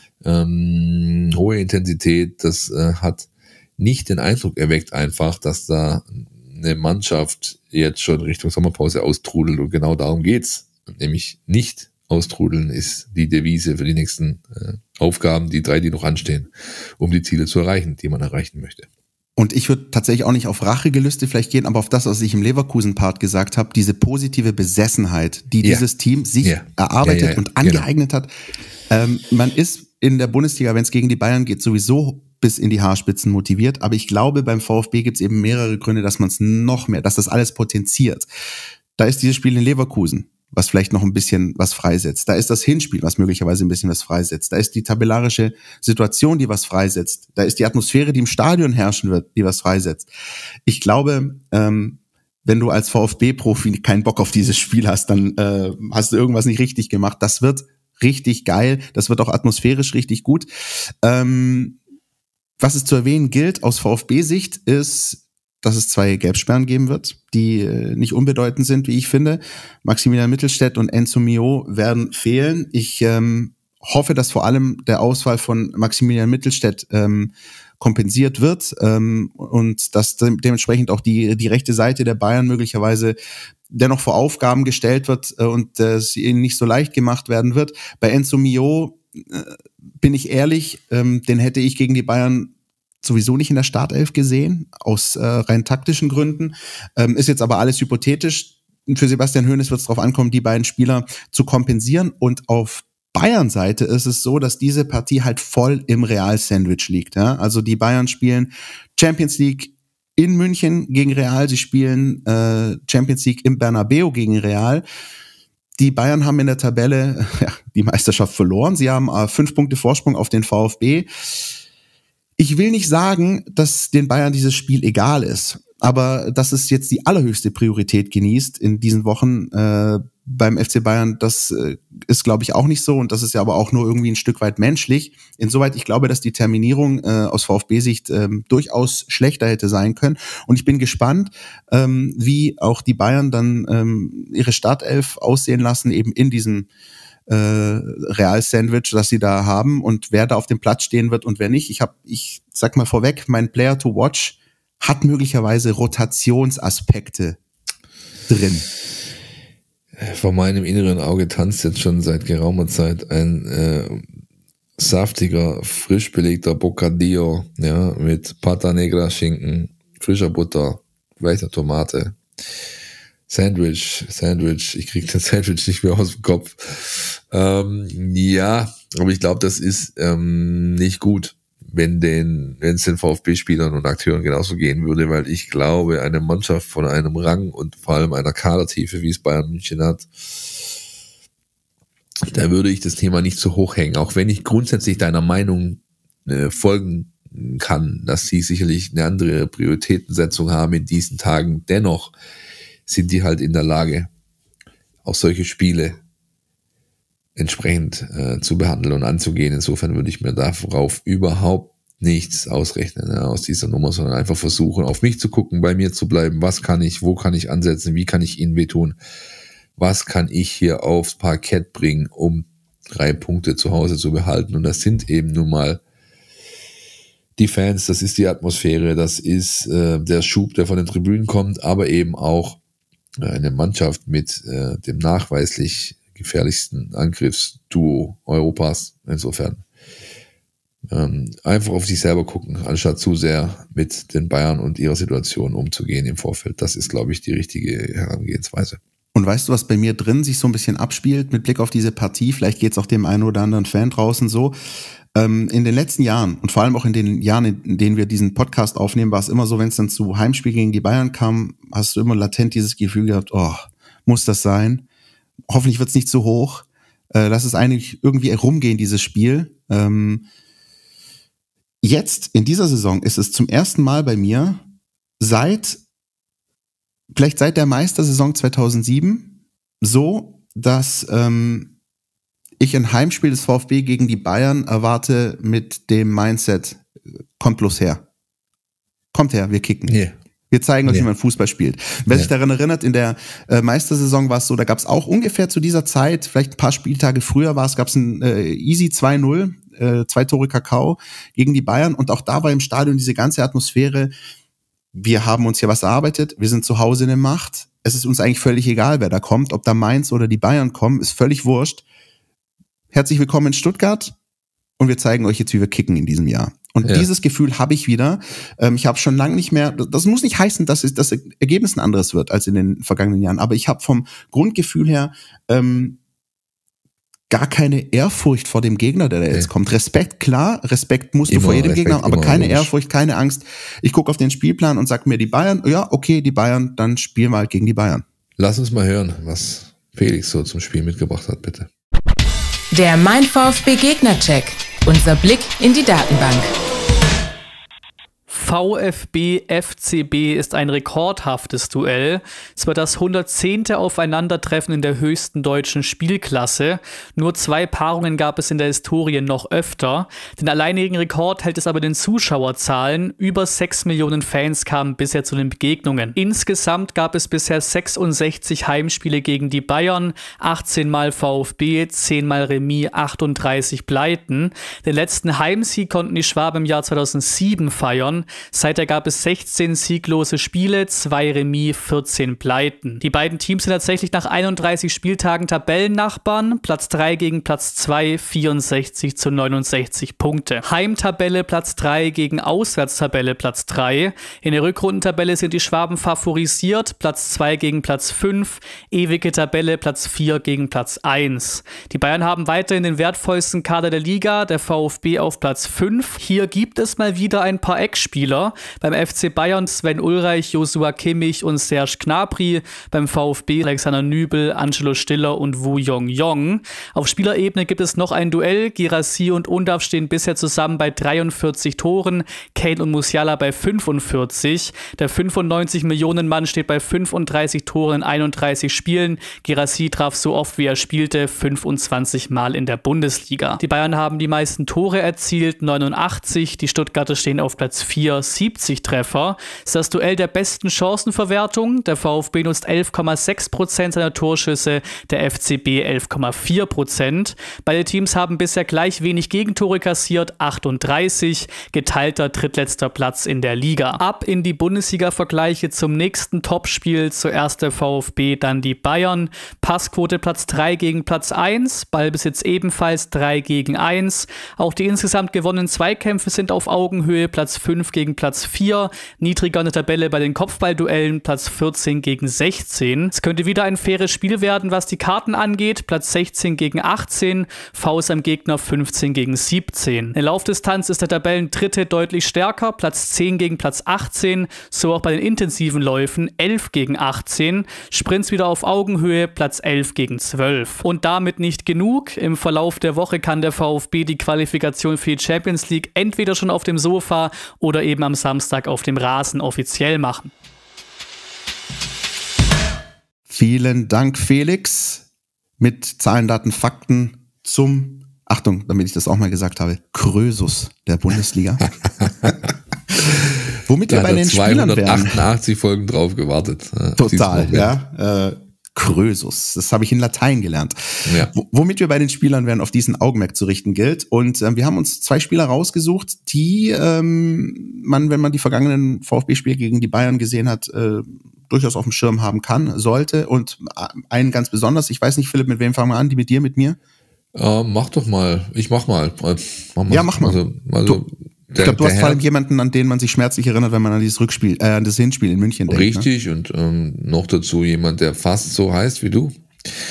[SPEAKER 4] hohe Intensität. Das hat nicht den Eindruck erweckt einfach, dass da eine Mannschaft jetzt schon Richtung Sommerpause austrudelt, und genau darum geht's. Nämlich nicht austrudeln ist die Devise für die nächsten Aufgaben, die 3, die noch anstehen, um die Ziele zu erreichen, die man erreichen möchte.
[SPEAKER 3] Und ich würde tatsächlich auch nicht auf Rachegelüste vielleicht gehen, aber auf das, was ich im Leverkusen-Part gesagt habe, diese positive Besessenheit, die dieses Team sich erarbeitet und angeeignet hat. Man ist in der Bundesliga, wenn es gegen die Bayern geht, sowieso bis in die Haarspitzen motiviert, aber ich glaube, beim VfB gibt es eben mehrere Gründe, dass man es noch mehr, dass das alles potenziert. Da ist dieses Spiel in Leverkusen, was vielleicht noch ein bisschen was freisetzt. Da ist das Hinspiel, was möglicherweise ein bisschen was freisetzt. Da ist die tabellarische Situation, die was freisetzt. Da ist die Atmosphäre, die im Stadion herrschen wird, die was freisetzt. Ich glaube, wenn du als VfB-Profi keinen Bock auf dieses Spiel hast, dann hast du irgendwas nicht richtig gemacht. Das wird richtig geil. Das wird auch atmosphärisch richtig gut. Was es zu erwähnen gilt aus VfB-Sicht ist, dass es 2 Gelbsperren geben wird, die nicht unbedeutend sind, wie ich finde. Maximilian Mittelstädt und Enzo Mio werden fehlen. Ich hoffe, dass vor allem der Ausfall von Maximilian Mittelstädt kompensiert wird und dass dementsprechend auch die rechte Seite der Bayern möglicherweise dennoch vor Aufgaben gestellt wird und es ihnen nicht so leicht gemacht werden wird. Bei Enzo Mio bin ich ehrlich, den hätte ich gegen die Bayern sowieso nicht in der Startelf gesehen, aus rein taktischen Gründen. Ist jetzt aber alles hypothetisch. Für Sebastian Hoeneß wird es darauf ankommen, die beiden Spieler zu kompensieren. Und auf Bayern-Seite ist es so, dass diese Partie halt voll im Real-Sandwich liegt. Ja? Also die Bayern spielen Champions League in München gegen Real, sie spielen Champions League im Bernabeu gegen Real. Die Bayern haben in der Tabelle die Meisterschaft verloren. Sie haben 5 Punkte Vorsprung auf den VfB. Ich will nicht sagen, dass den Bayern dieses Spiel egal ist, aber dass es jetzt die allerhöchste Priorität genießt in diesen Wochen beim FC Bayern, das ist, glaube ich, auch nicht so, und das ist ja aber auch nur irgendwie ein Stück weit menschlich. Insoweit, ich glaube, dass die Terminierung aus VfB-Sicht durchaus schlechter hätte sein können, und ich bin gespannt, wie auch die Bayern dann ihre Startelf aussehen lassen, eben in diesem Real-Sandwich, das sie da haben, und wer da auf dem Platz stehen wird und wer nicht. Ich sag mal vorweg, mein Player to watch hat möglicherweise Rotationsaspekte drin.
[SPEAKER 4] Vor meinem inneren Auge tanzt jetzt schon seit geraumer Zeit ein saftiger, frisch belegter Bocadillo, ja, mit Pata Negra Schinken, frischer Butter, weißer Tomate. Sandwich, ich krieg das Sandwich nicht mehr aus dem Kopf. Ja, aber ich glaube, das ist nicht gut, wenn es den VfB-Spielern und Akteuren genauso gehen würde, weil ich glaube, eine Mannschaft von einem Rang und vor allem einer Kadertiefe, wie es Bayern München hat, da würde ich das Thema nicht so hoch hängen, auch wenn ich grundsätzlich deiner Meinung folgen kann, dass sie sicherlich eine andere Prioritätensetzung haben in diesen Tagen. Dennoch sind die halt in der Lage, auch solche Spiele entsprechend zu behandeln und anzugehen. Insofern würde ich mir darauf überhaupt nichts ausrechnen aus dieser Nummer, sondern einfach versuchen, auf mich zu gucken, bei mir zu bleiben. Was kann ich, wo kann ich ansetzen, wie kann ich ihnen wehtun? Was kann ich hier aufs Parkett bringen, um 3 Punkte zu Hause zu behalten? Und das sind eben nun mal die Fans, das ist die Atmosphäre, das ist der Schub, der von den Tribünen kommt, aber eben auch eine Mannschaft mit dem nachweislich gefährlichsten Angriffsduo Europas. Insofern einfach auf sich selber gucken, anstatt zu sehr mit den Bayern und ihrer Situation umzugehen im Vorfeld. Das ist, glaube ich, die richtige Herangehensweise.
[SPEAKER 3] Und weißt du, was bei mir drin sich so ein bisschen abspielt mit Blick auf diese Partie? Vielleicht geht es auch dem einen oder anderen Fan draußen so. In den letzten Jahren und vor allem auch in den Jahren, in denen wir diesen Podcast aufnehmen, war es immer so, wenn es dann zu Heimspiel gegen die Bayern kam, hast du immer latent dieses Gefühl gehabt, oh, muss das sein? Hoffentlich wird es nicht zu hoch. Lass es eigentlich irgendwie rumgehen, dieses Spiel. Jetzt, in dieser Saison, ist es zum ersten Mal bei mir vielleicht seit der Meistersaison 2007 so, dass ich ein Heimspiel des VfB gegen die Bayern erwarte mit dem Mindset, kommt bloß her. Kommt her, wir kicken. Yeah. Wir zeigen euch, wie man Fußball spielt. Wer sich daran erinnert, in der Meistersaison war es so, da gab es auch ungefähr zu dieser Zeit, vielleicht ein paar Spieltage früher gab es ein easy 2-0, 2 Tore Kakao gegen die Bayern und auch da war im Stadion diese ganze Atmosphäre, wir haben uns hier was erarbeitet, wir sind zu Hause in der Macht, es ist uns eigentlich völlig egal, wer da kommt, ob da Mainz oder die Bayern kommen, ist völlig wurscht. Herzlich willkommen in Stuttgart und wir zeigen euch jetzt, wie wir kicken in diesem Jahr. Und dieses Gefühl habe ich wieder. Ich habe schon lange nicht mehr, das muss nicht heißen, dass das Ergebnis ein anderes wird als in den vergangenen Jahren, aber ich habe vom Grundgefühl her gar keine Ehrfurcht vor dem Gegner, der jetzt kommt. Respekt, klar, Respekt musst du vor jedem Gegner haben, aber keine Ehrfurcht, keine Angst. Ich gucke auf den Spielplan und sag mir, die Bayern, ja, okay, die Bayern, dann spielen wir halt gegen die Bayern.
[SPEAKER 4] Lass uns mal hören, was Felix so zum Spiel mitgebracht hat, bitte.
[SPEAKER 1] Der Mein VfB Gegnercheck. Unser Blick in die Datenbank.
[SPEAKER 6] VfB FCB ist ein rekordhaftes Duell. Es war das 110. Aufeinandertreffen in der höchsten deutschen Spielklasse. Nur 2 Paarungen gab es in der Historie noch öfter. Den alleinigen Rekord hält es aber den Zuschauerzahlen. Über 6 Millionen Fans kamen bisher zu den Begegnungen. Insgesamt gab es bisher 66 Heimspiele gegen die Bayern, 18 Mal VfB, 10 Mal Remis, 38 Pleiten. Den letzten Heimsieg konnten die Schwaben im Jahr 2007 feiern. Seither gab es 16 sieglose Spiele, 2 Remis, 14 Pleiten. Die beiden Teams sind tatsächlich nach 31 Spieltagen Tabellennachbarn. Platz 3 gegen Platz 2, 64:69 Punkte. Heimtabelle Platz 3 gegen Auswärtstabelle Platz 3. In der Rückrundentabelle sind die Schwaben favorisiert. Platz 2 gegen Platz 5. Ewige Tabelle Platz 4 gegen Platz 1. Die Bayern haben weiterhin den wertvollsten Kader der Liga, der VfB auf Platz 5. Hier gibt es mal wieder ein paar Eckspieler. Beim FC Bayern Sven Ulreich, Joshua Kimmich und Serge Gnabry. Beim VfB Alexander Nübel, Angelo Stiller und Woo Jong-Jong. Auf Spielerebene gibt es noch ein Duell. Guirassy und Undav stehen bisher zusammen bei 43 Toren. Kane und Musiala bei 45. Der 95-Millionen-Mann steht bei 35 Toren in 31 Spielen. Guirassy traf so oft wie er spielte, 25 Mal in der Bundesliga. Die Bayern haben die meisten Tore erzielt, 89. Die Stuttgarter stehen auf Platz 4, 70 Treffer. Das ist das Duell der besten Chancenverwertung. Der VfB nutzt 11,6% seiner Torschüsse, der FCB 11,4%. Beide Teams haben bisher gleich wenig Gegentore kassiert, 38, geteilter drittletzter Platz in der Liga. Ab in die Bundesliga-Vergleiche zum nächsten Topspiel. Zuerst der VfB, dann die Bayern. Passquote Platz 3 gegen Platz 1, Ballbesitz ebenfalls 3 gegen 1. Auch die insgesamt gewonnenen Zweikämpfe sind auf Augenhöhe, Platz 5 gegen Platz 4, niedriger in der Tabelle bei den Kopfballduellen, Platz 14 gegen 16. Es könnte wieder ein faires Spiel werden, was die Karten angeht, Platz 16 gegen 18, Faust am Gegner 15 gegen 17. In der Laufdistanz ist der Tabellendritte deutlich stärker, Platz 10 gegen Platz 18, so auch bei den intensiven Läufen 11 gegen 18, Sprints wieder auf Augenhöhe, Platz 11 gegen 12. Und damit nicht genug, im Verlauf der Woche kann der VfB die Qualifikation für die Champions League entweder schon auf dem Sofa oder eben am Samstag auf dem Rasen offiziell machen.
[SPEAKER 3] Vielen Dank, Felix. Mit Zahlen, Daten, Fakten zum, Achtung, damit ich das auch mal gesagt habe, Krösus der Bundesliga. Womit wir bei den Spielern wären.
[SPEAKER 4] 288 Folgen drauf gewartet.
[SPEAKER 3] Total, ja. Krösus. Das habe ich in Latein gelernt.
[SPEAKER 4] Ja.
[SPEAKER 3] Womit wir bei den Spielern werden, auf diesen Augenmerk zu richten gilt. Und wir haben uns 2 Spieler rausgesucht, die man, wenn man die vergangenen VfB-Spiele gegen die Bayern gesehen hat, durchaus auf dem Schirm haben kann, sollte. Und einen ganz besonders, ich weiß nicht, Philipp, mit wem fangen wir an? Die mit dir, mit mir?
[SPEAKER 4] Mach doch mal. Ich mach mal.
[SPEAKER 3] Ja, mach mal. Ich glaube, du hast vor allem jemanden, an den man sich schmerzlich erinnert, wenn man an dieses Rückspiel, an das Hinspiel in München denkt.
[SPEAKER 4] Richtig, ne? Und noch dazu jemand, der fast so heißt wie du.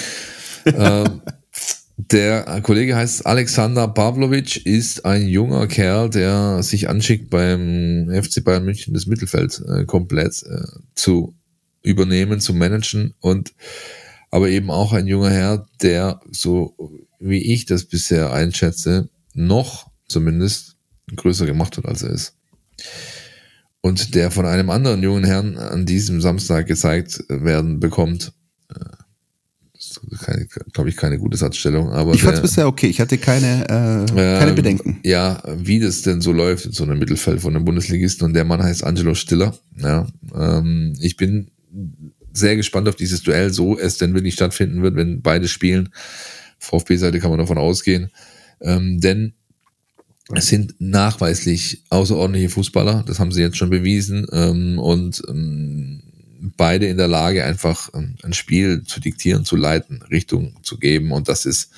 [SPEAKER 4] Der Kollege heißt Alexander Pavlovic, ist ein junger Kerl, der sich anschickt, beim FC Bayern München das Mittelfeld komplett zu übernehmen, zu managen, und aber eben auch ein junger Herr, der, so wie ich das bisher einschätze, noch zumindest größer gemacht hat, als er ist. Und der von einem anderen jungen Herrn an diesem Samstag gezeigt werden bekommt. Das ist, glaube ich, keine gute Satzstellung. Aber
[SPEAKER 3] ich fand es bisher okay. Ich hatte keine Bedenken.
[SPEAKER 4] Ja, wie das denn so läuft in so einem Mittelfeld von einem Bundesligisten. Und der Mann heißt Angelo Stiller. Ja, ich bin sehr gespannt auf dieses Duell, so es denn wirklich stattfinden wird, wenn beide spielen. VfB-Seite kann man davon ausgehen. Denn es sind nachweislich außerordentliche Fußballer, das haben sie jetzt schon bewiesen, und beide in der Lage, einfach ein Spiel zu diktieren, zu leiten, Richtung zu geben, und das ist,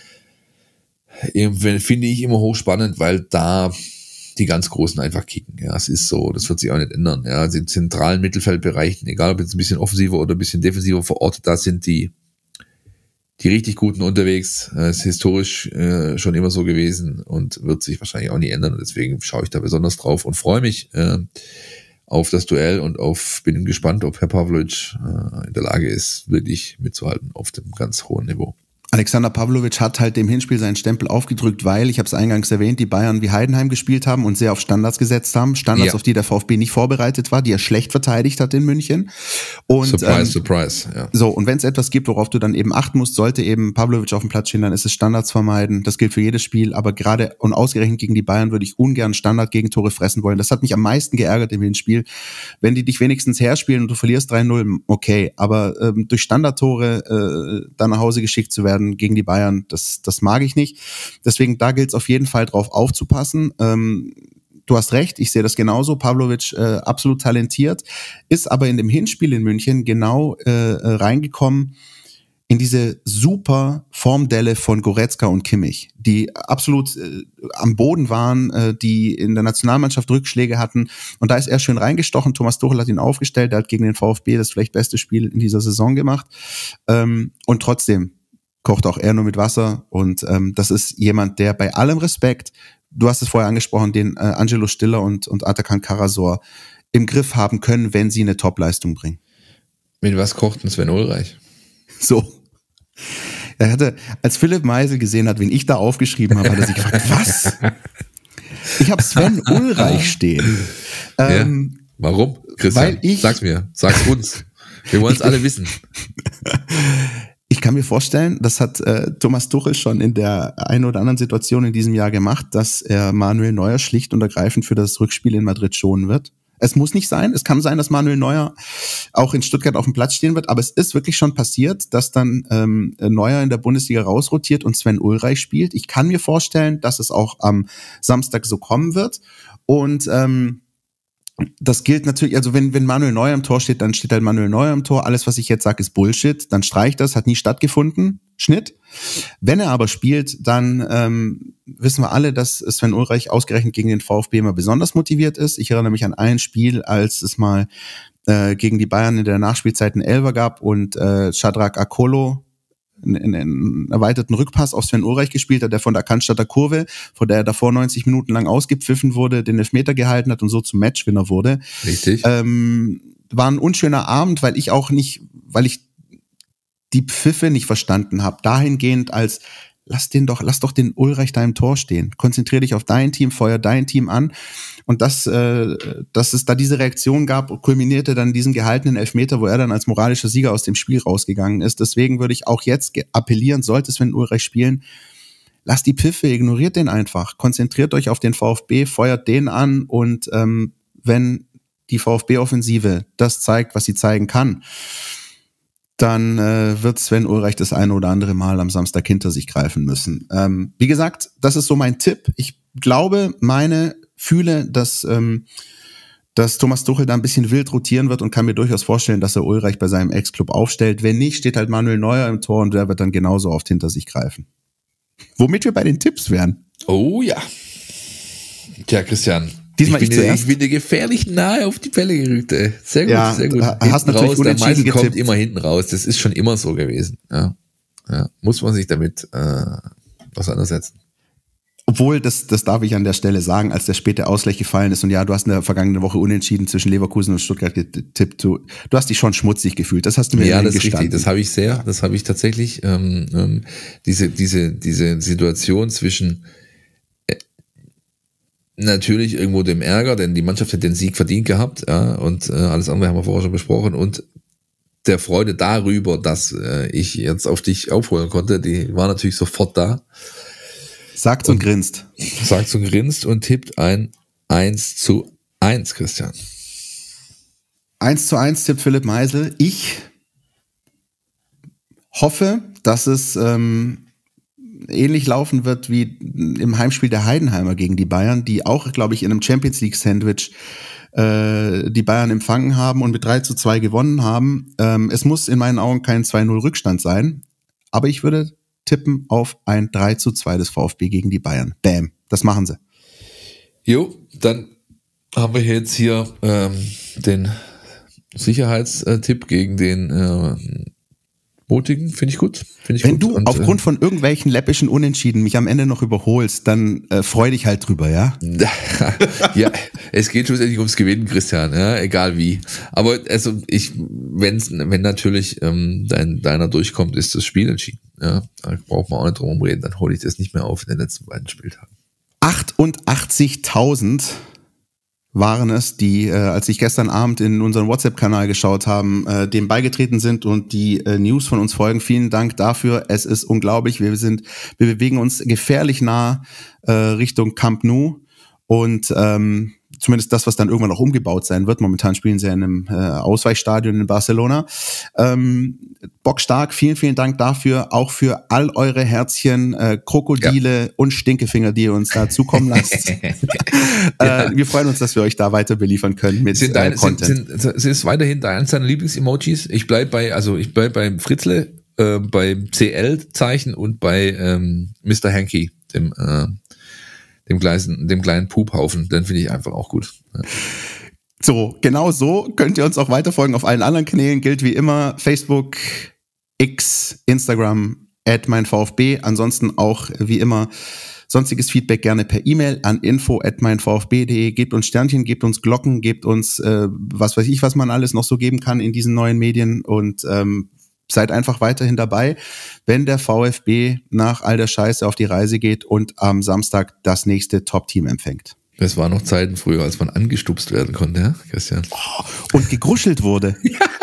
[SPEAKER 4] finde ich, immer hochspannend, weil da die ganz Großen einfach kicken. Ja, es ist so, das wird sich auch nicht ändern. Ja, also in zentralen Mittelfeldbereichen, egal ob jetzt ein bisschen offensiver oder ein bisschen defensiver verortet, da sind die richtig Guten unterwegs. Ist historisch schon immer so gewesen und wird sich wahrscheinlich auch nie ändern. Und deswegen schaue ich da besonders drauf und freue mich auf das Duell und bin gespannt, ob Herr Pavlovic in der Lage ist, wirklich mitzuhalten auf dem ganz hohen Niveau.
[SPEAKER 3] Alexander Pavlovic hat halt dem Hinspiel seinen Stempel aufgedrückt, weil, ich habe es eingangs erwähnt, die Bayern wie Heidenheim gespielt haben und sehr auf Standards gesetzt haben. Standards, auf die der VfB nicht vorbereitet war, die er schlecht verteidigt hat in München. Und,
[SPEAKER 4] Surprise. Ja.
[SPEAKER 3] So, und wenn es etwas gibt, worauf du dann eben achten musst, sollte eben Pavlovic auf dem Platz stehen, dann ist es Standards vermeiden. Das gilt für jedes Spiel, aber gerade und ausgerechnet gegen die Bayern würde ich ungern Standard-Gegentore fressen wollen. Das hat mich am meisten geärgert im Hinspiel. Wenn die dich wenigstens herspielen und du verlierst 3-0, okay, aber durch Standardtore dann nach Hause geschickt zu werden gegen die Bayern, das mag ich nicht. Deswegen, da gilt es auf jeden Fall drauf aufzupassen. Du hast recht, ich sehe das genauso. Pavlovic absolut talentiert, ist aber in dem Hinspiel in München genau reingekommen in diese super Formdelle von Goretzka und Kimmich, die absolut am Boden waren, die in der Nationalmannschaft Rückschläge hatten. Und da ist er schön reingestochen. Thomas Tuchel hat ihn aufgestellt, der hat gegen den VfB das vielleicht beste Spiel in dieser Saison gemacht. Und trotzdem kocht auch er nur mit Wasser. Und das ist jemand, der bei allem Respekt, du hast es vorher angesprochen, den Angelo Stiller und Atakan Karasor im Griff haben können, wenn sie eine Topleistung bringen.
[SPEAKER 4] Mit was kocht denn Sven Ulreich?
[SPEAKER 3] So. Er hatte, als Philipp Meisel gesehen hat, wen ich da aufgeschrieben habe, hat er sich gefragt, was? Ich habe Sven Ulreich stehen.
[SPEAKER 4] Ja. Warum, Christian? Sag's mir, sag's uns. Wir wollen es alle wissen.
[SPEAKER 3] Ich kann mir vorstellen, das hat Thomas Tuchel schon in der einen oder anderen Situation in diesem Jahr gemacht, dass er Manuel Neuer schlicht und ergreifend für das Rückspiel in Madrid schonen wird. Es muss nicht sein, es kann sein, dass Manuel Neuer auch in Stuttgart auf dem Platz stehen wird, aber es ist wirklich schon passiert, dass dann Neuer in der Bundesliga rausrotiert und Sven Ulreich spielt. Ich kann mir vorstellen, dass es auch am Samstag so kommen wird, und das gilt natürlich, also wenn Manuel Neuer im Tor steht, dann steht halt Manuel Neuer im Tor. Alles, was ich jetzt sage, ist Bullshit. Dann streich das, hat nie stattgefunden. Schnitt. Wenn er aber spielt, dann wissen wir alle, dass Sven Ulreich ausgerechnet gegen den VfB immer besonders motiviert ist. Ich erinnere mich an ein Spiel, als es mal gegen die Bayern in der Nachspielzeit einen Elfer gab und Shadrack Akolo einen erweiterten Rückpass auf Sven Ulreich gespielt hat, der von der Cannstatter Kurve, von der er davor 90 Minuten lang ausgepfiffen wurde, den Elfmeter gehalten hat und so zum Matchwinner wurde.
[SPEAKER 4] Richtig.
[SPEAKER 3] War ein unschöner Abend, weil ich die Pfiffe nicht verstanden habe. Dahingehend als, lass doch den Ulreich da im Tor stehen. Konzentrier dich auf dein Team, feuer dein Team an. Und dass es da diese Reaktion gab, kulminierte dann in diesem gehaltenen Elfmeter, wo er dann als moralischer Sieger aus dem Spiel rausgegangen ist. Deswegen würde ich auch jetzt appellieren, sollte Sven Ulreich spielen, lasst die Pfiffe, ignoriert den einfach. Konzentriert euch auf den VfB, feuert den an, und wenn die VfB-Offensive das zeigt, was sie zeigen kann, dann wird Sven Ulreich das eine oder andere Mal am Samstag hinter sich greifen müssen. Wie gesagt, das ist so mein Tipp. Ich glaube, fühle, dass Thomas Tuchel da ein bisschen wild rotieren wird und kann mir durchaus vorstellen, dass er Ulreich bei seinem Ex-Club aufstellt. Wenn nicht, steht halt Manuel Neuer im Tor und der wird dann genauso oft hinter sich greifen. Womit wir bei den Tipps wären.
[SPEAKER 4] Oh ja. Tja, Christian. Ich bin dir gefährlich nahe auf die Pelle gerückt, ey. Sehr gut, sehr gut.
[SPEAKER 3] Hast natürlich
[SPEAKER 4] raus, der Meister kommt immer hinten raus. Das ist schon immer so gewesen. Ja. Muss man sich damit auseinandersetzen.
[SPEAKER 3] Obwohl, das darf ich an der Stelle sagen, als der späte Ausgleich gefallen ist und ja, du hast in der vergangenen Woche unentschieden zwischen Leverkusen und Stuttgart getippt. Du hast dich schon schmutzig gefühlt. Das hast du mir
[SPEAKER 4] ja, das ist richtig. Das habe ich tatsächlich. Diese Situation zwischen natürlich irgendwo dem Ärger, denn die Mannschaft hat den Sieg verdient gehabt, ja, und alles andere haben wir vorher schon besprochen, und der Freude darüber, dass ich jetzt auf dich aufholen konnte, die war natürlich sofort da.
[SPEAKER 3] Sagt und grinst.
[SPEAKER 4] Sagt und grinst und tippt ein 1:1, Christian.
[SPEAKER 3] 1:1 tippt Philipp Meisel. Ich hoffe, dass es ähnlich laufen wird wie im Heimspiel der Heidenheimer gegen die Bayern, die auch, glaube ich, in einem Champions-League-Sandwich die Bayern empfangen haben und mit 3:2 gewonnen haben. Es muss in meinen Augen kein 2:0 Rückstand sein, aber ich würde tippen auf ein 3:2 des VfB gegen die Bayern. Bam, das machen sie.
[SPEAKER 4] Jo, dann haben wir jetzt hier den Sicherheitstipp gegen den mutigen, finde ich gut.
[SPEAKER 3] Wenn du aufgrund von irgendwelchen läppischen Unentschieden mich am Ende noch überholst, dann freu dich halt drüber, ja?
[SPEAKER 4] Ja, es geht schlussendlich ums Gewinnen, Christian, ja, egal wie. Aber also wenn natürlich deiner durchkommt, ist das Spiel entschieden. Ja, da braucht man auch nicht drum reden, dann hole ich das nicht mehr auf in den letzten beiden Spieltagen.
[SPEAKER 3] 88.000 waren es, die, als ich gestern Abend in unseren WhatsApp-Kanal geschaut haben, dem beigetreten sind und die News von uns folgen. Vielen Dank dafür. Es ist unglaublich. Wir bewegen uns gefährlich nah Richtung Camp Nou und zumindest das, was dann irgendwann auch umgebaut sein wird. Momentan spielen sie ja in einem Ausweichstadion in Barcelona. Bockstark, vielen, vielen Dank dafür, auch für all eure Herzchen, Krokodile und Stinkefinger, die ihr uns da zukommen lasst. Wir freuen uns, dass wir euch da weiter beliefern können mit Content.
[SPEAKER 4] Sind weiterhin eins deiner Lieblings-Emojis? Ich bleib beim Fritzle, beim CL-Zeichen und bei Mr. Hanky, dem kleinen Puphaufen, den finde ich einfach auch gut. Ja.
[SPEAKER 3] So, genau so könnt ihr uns auch weiterfolgen auf allen anderen Kanälen. Gilt wie immer Facebook, X, Instagram, @meinVfB. Ansonsten auch wie immer sonstiges Feedback gerne per E-Mail an info@meinvfb.de. Gebt uns Sternchen, gebt uns Glocken, gebt uns was weiß ich, was man alles noch so geben kann in diesen neuen Medien und seid einfach weiterhin dabei, wenn der VfB nach all der Scheiße auf die Reise geht und am Samstag das nächste Top-Team empfängt.
[SPEAKER 4] Es waren noch Zeiten früher, als man angestupst werden konnte, ja, Christian?
[SPEAKER 3] Und gegruschelt wurde.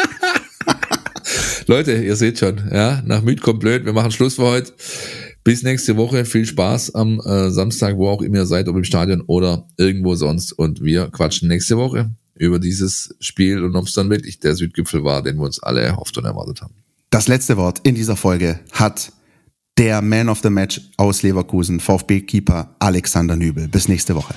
[SPEAKER 4] Leute, ihr seht schon, ja, nach Müd kommt blöd, wir machen Schluss für heute. Bis nächste Woche, viel Spaß am Samstag, wo auch immer ihr seid, ob im Stadion oder irgendwo sonst. Und wir quatschen nächste Woche über dieses Spiel und ob es dann wirklich der Südgipfel war, den wir uns alle erhofft und erwartet haben.
[SPEAKER 3] Das letzte Wort in dieser Folge hat der Man of the Match aus Leverkusen, VfB-Keeper Alexander Nübel. Bis nächste Woche.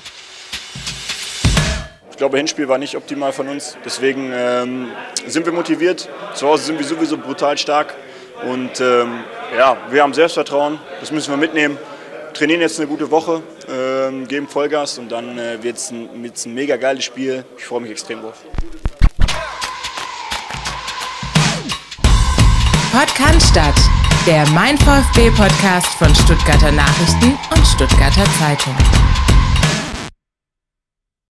[SPEAKER 10] Ich glaube, Hinspiel war nicht optimal von uns. Deswegen sind wir motiviert. Zu Hause sind wir sowieso brutal stark. Und wir haben Selbstvertrauen. Das müssen wir mitnehmen. Trainieren jetzt eine gute Woche, geben Vollgas und dann wird es ein mega geiles Spiel. Ich freue mich extrem drauf.
[SPEAKER 1] Podcast, der Mein VfB Podcast von Stuttgarter Nachrichten und Stuttgarter Zeitung.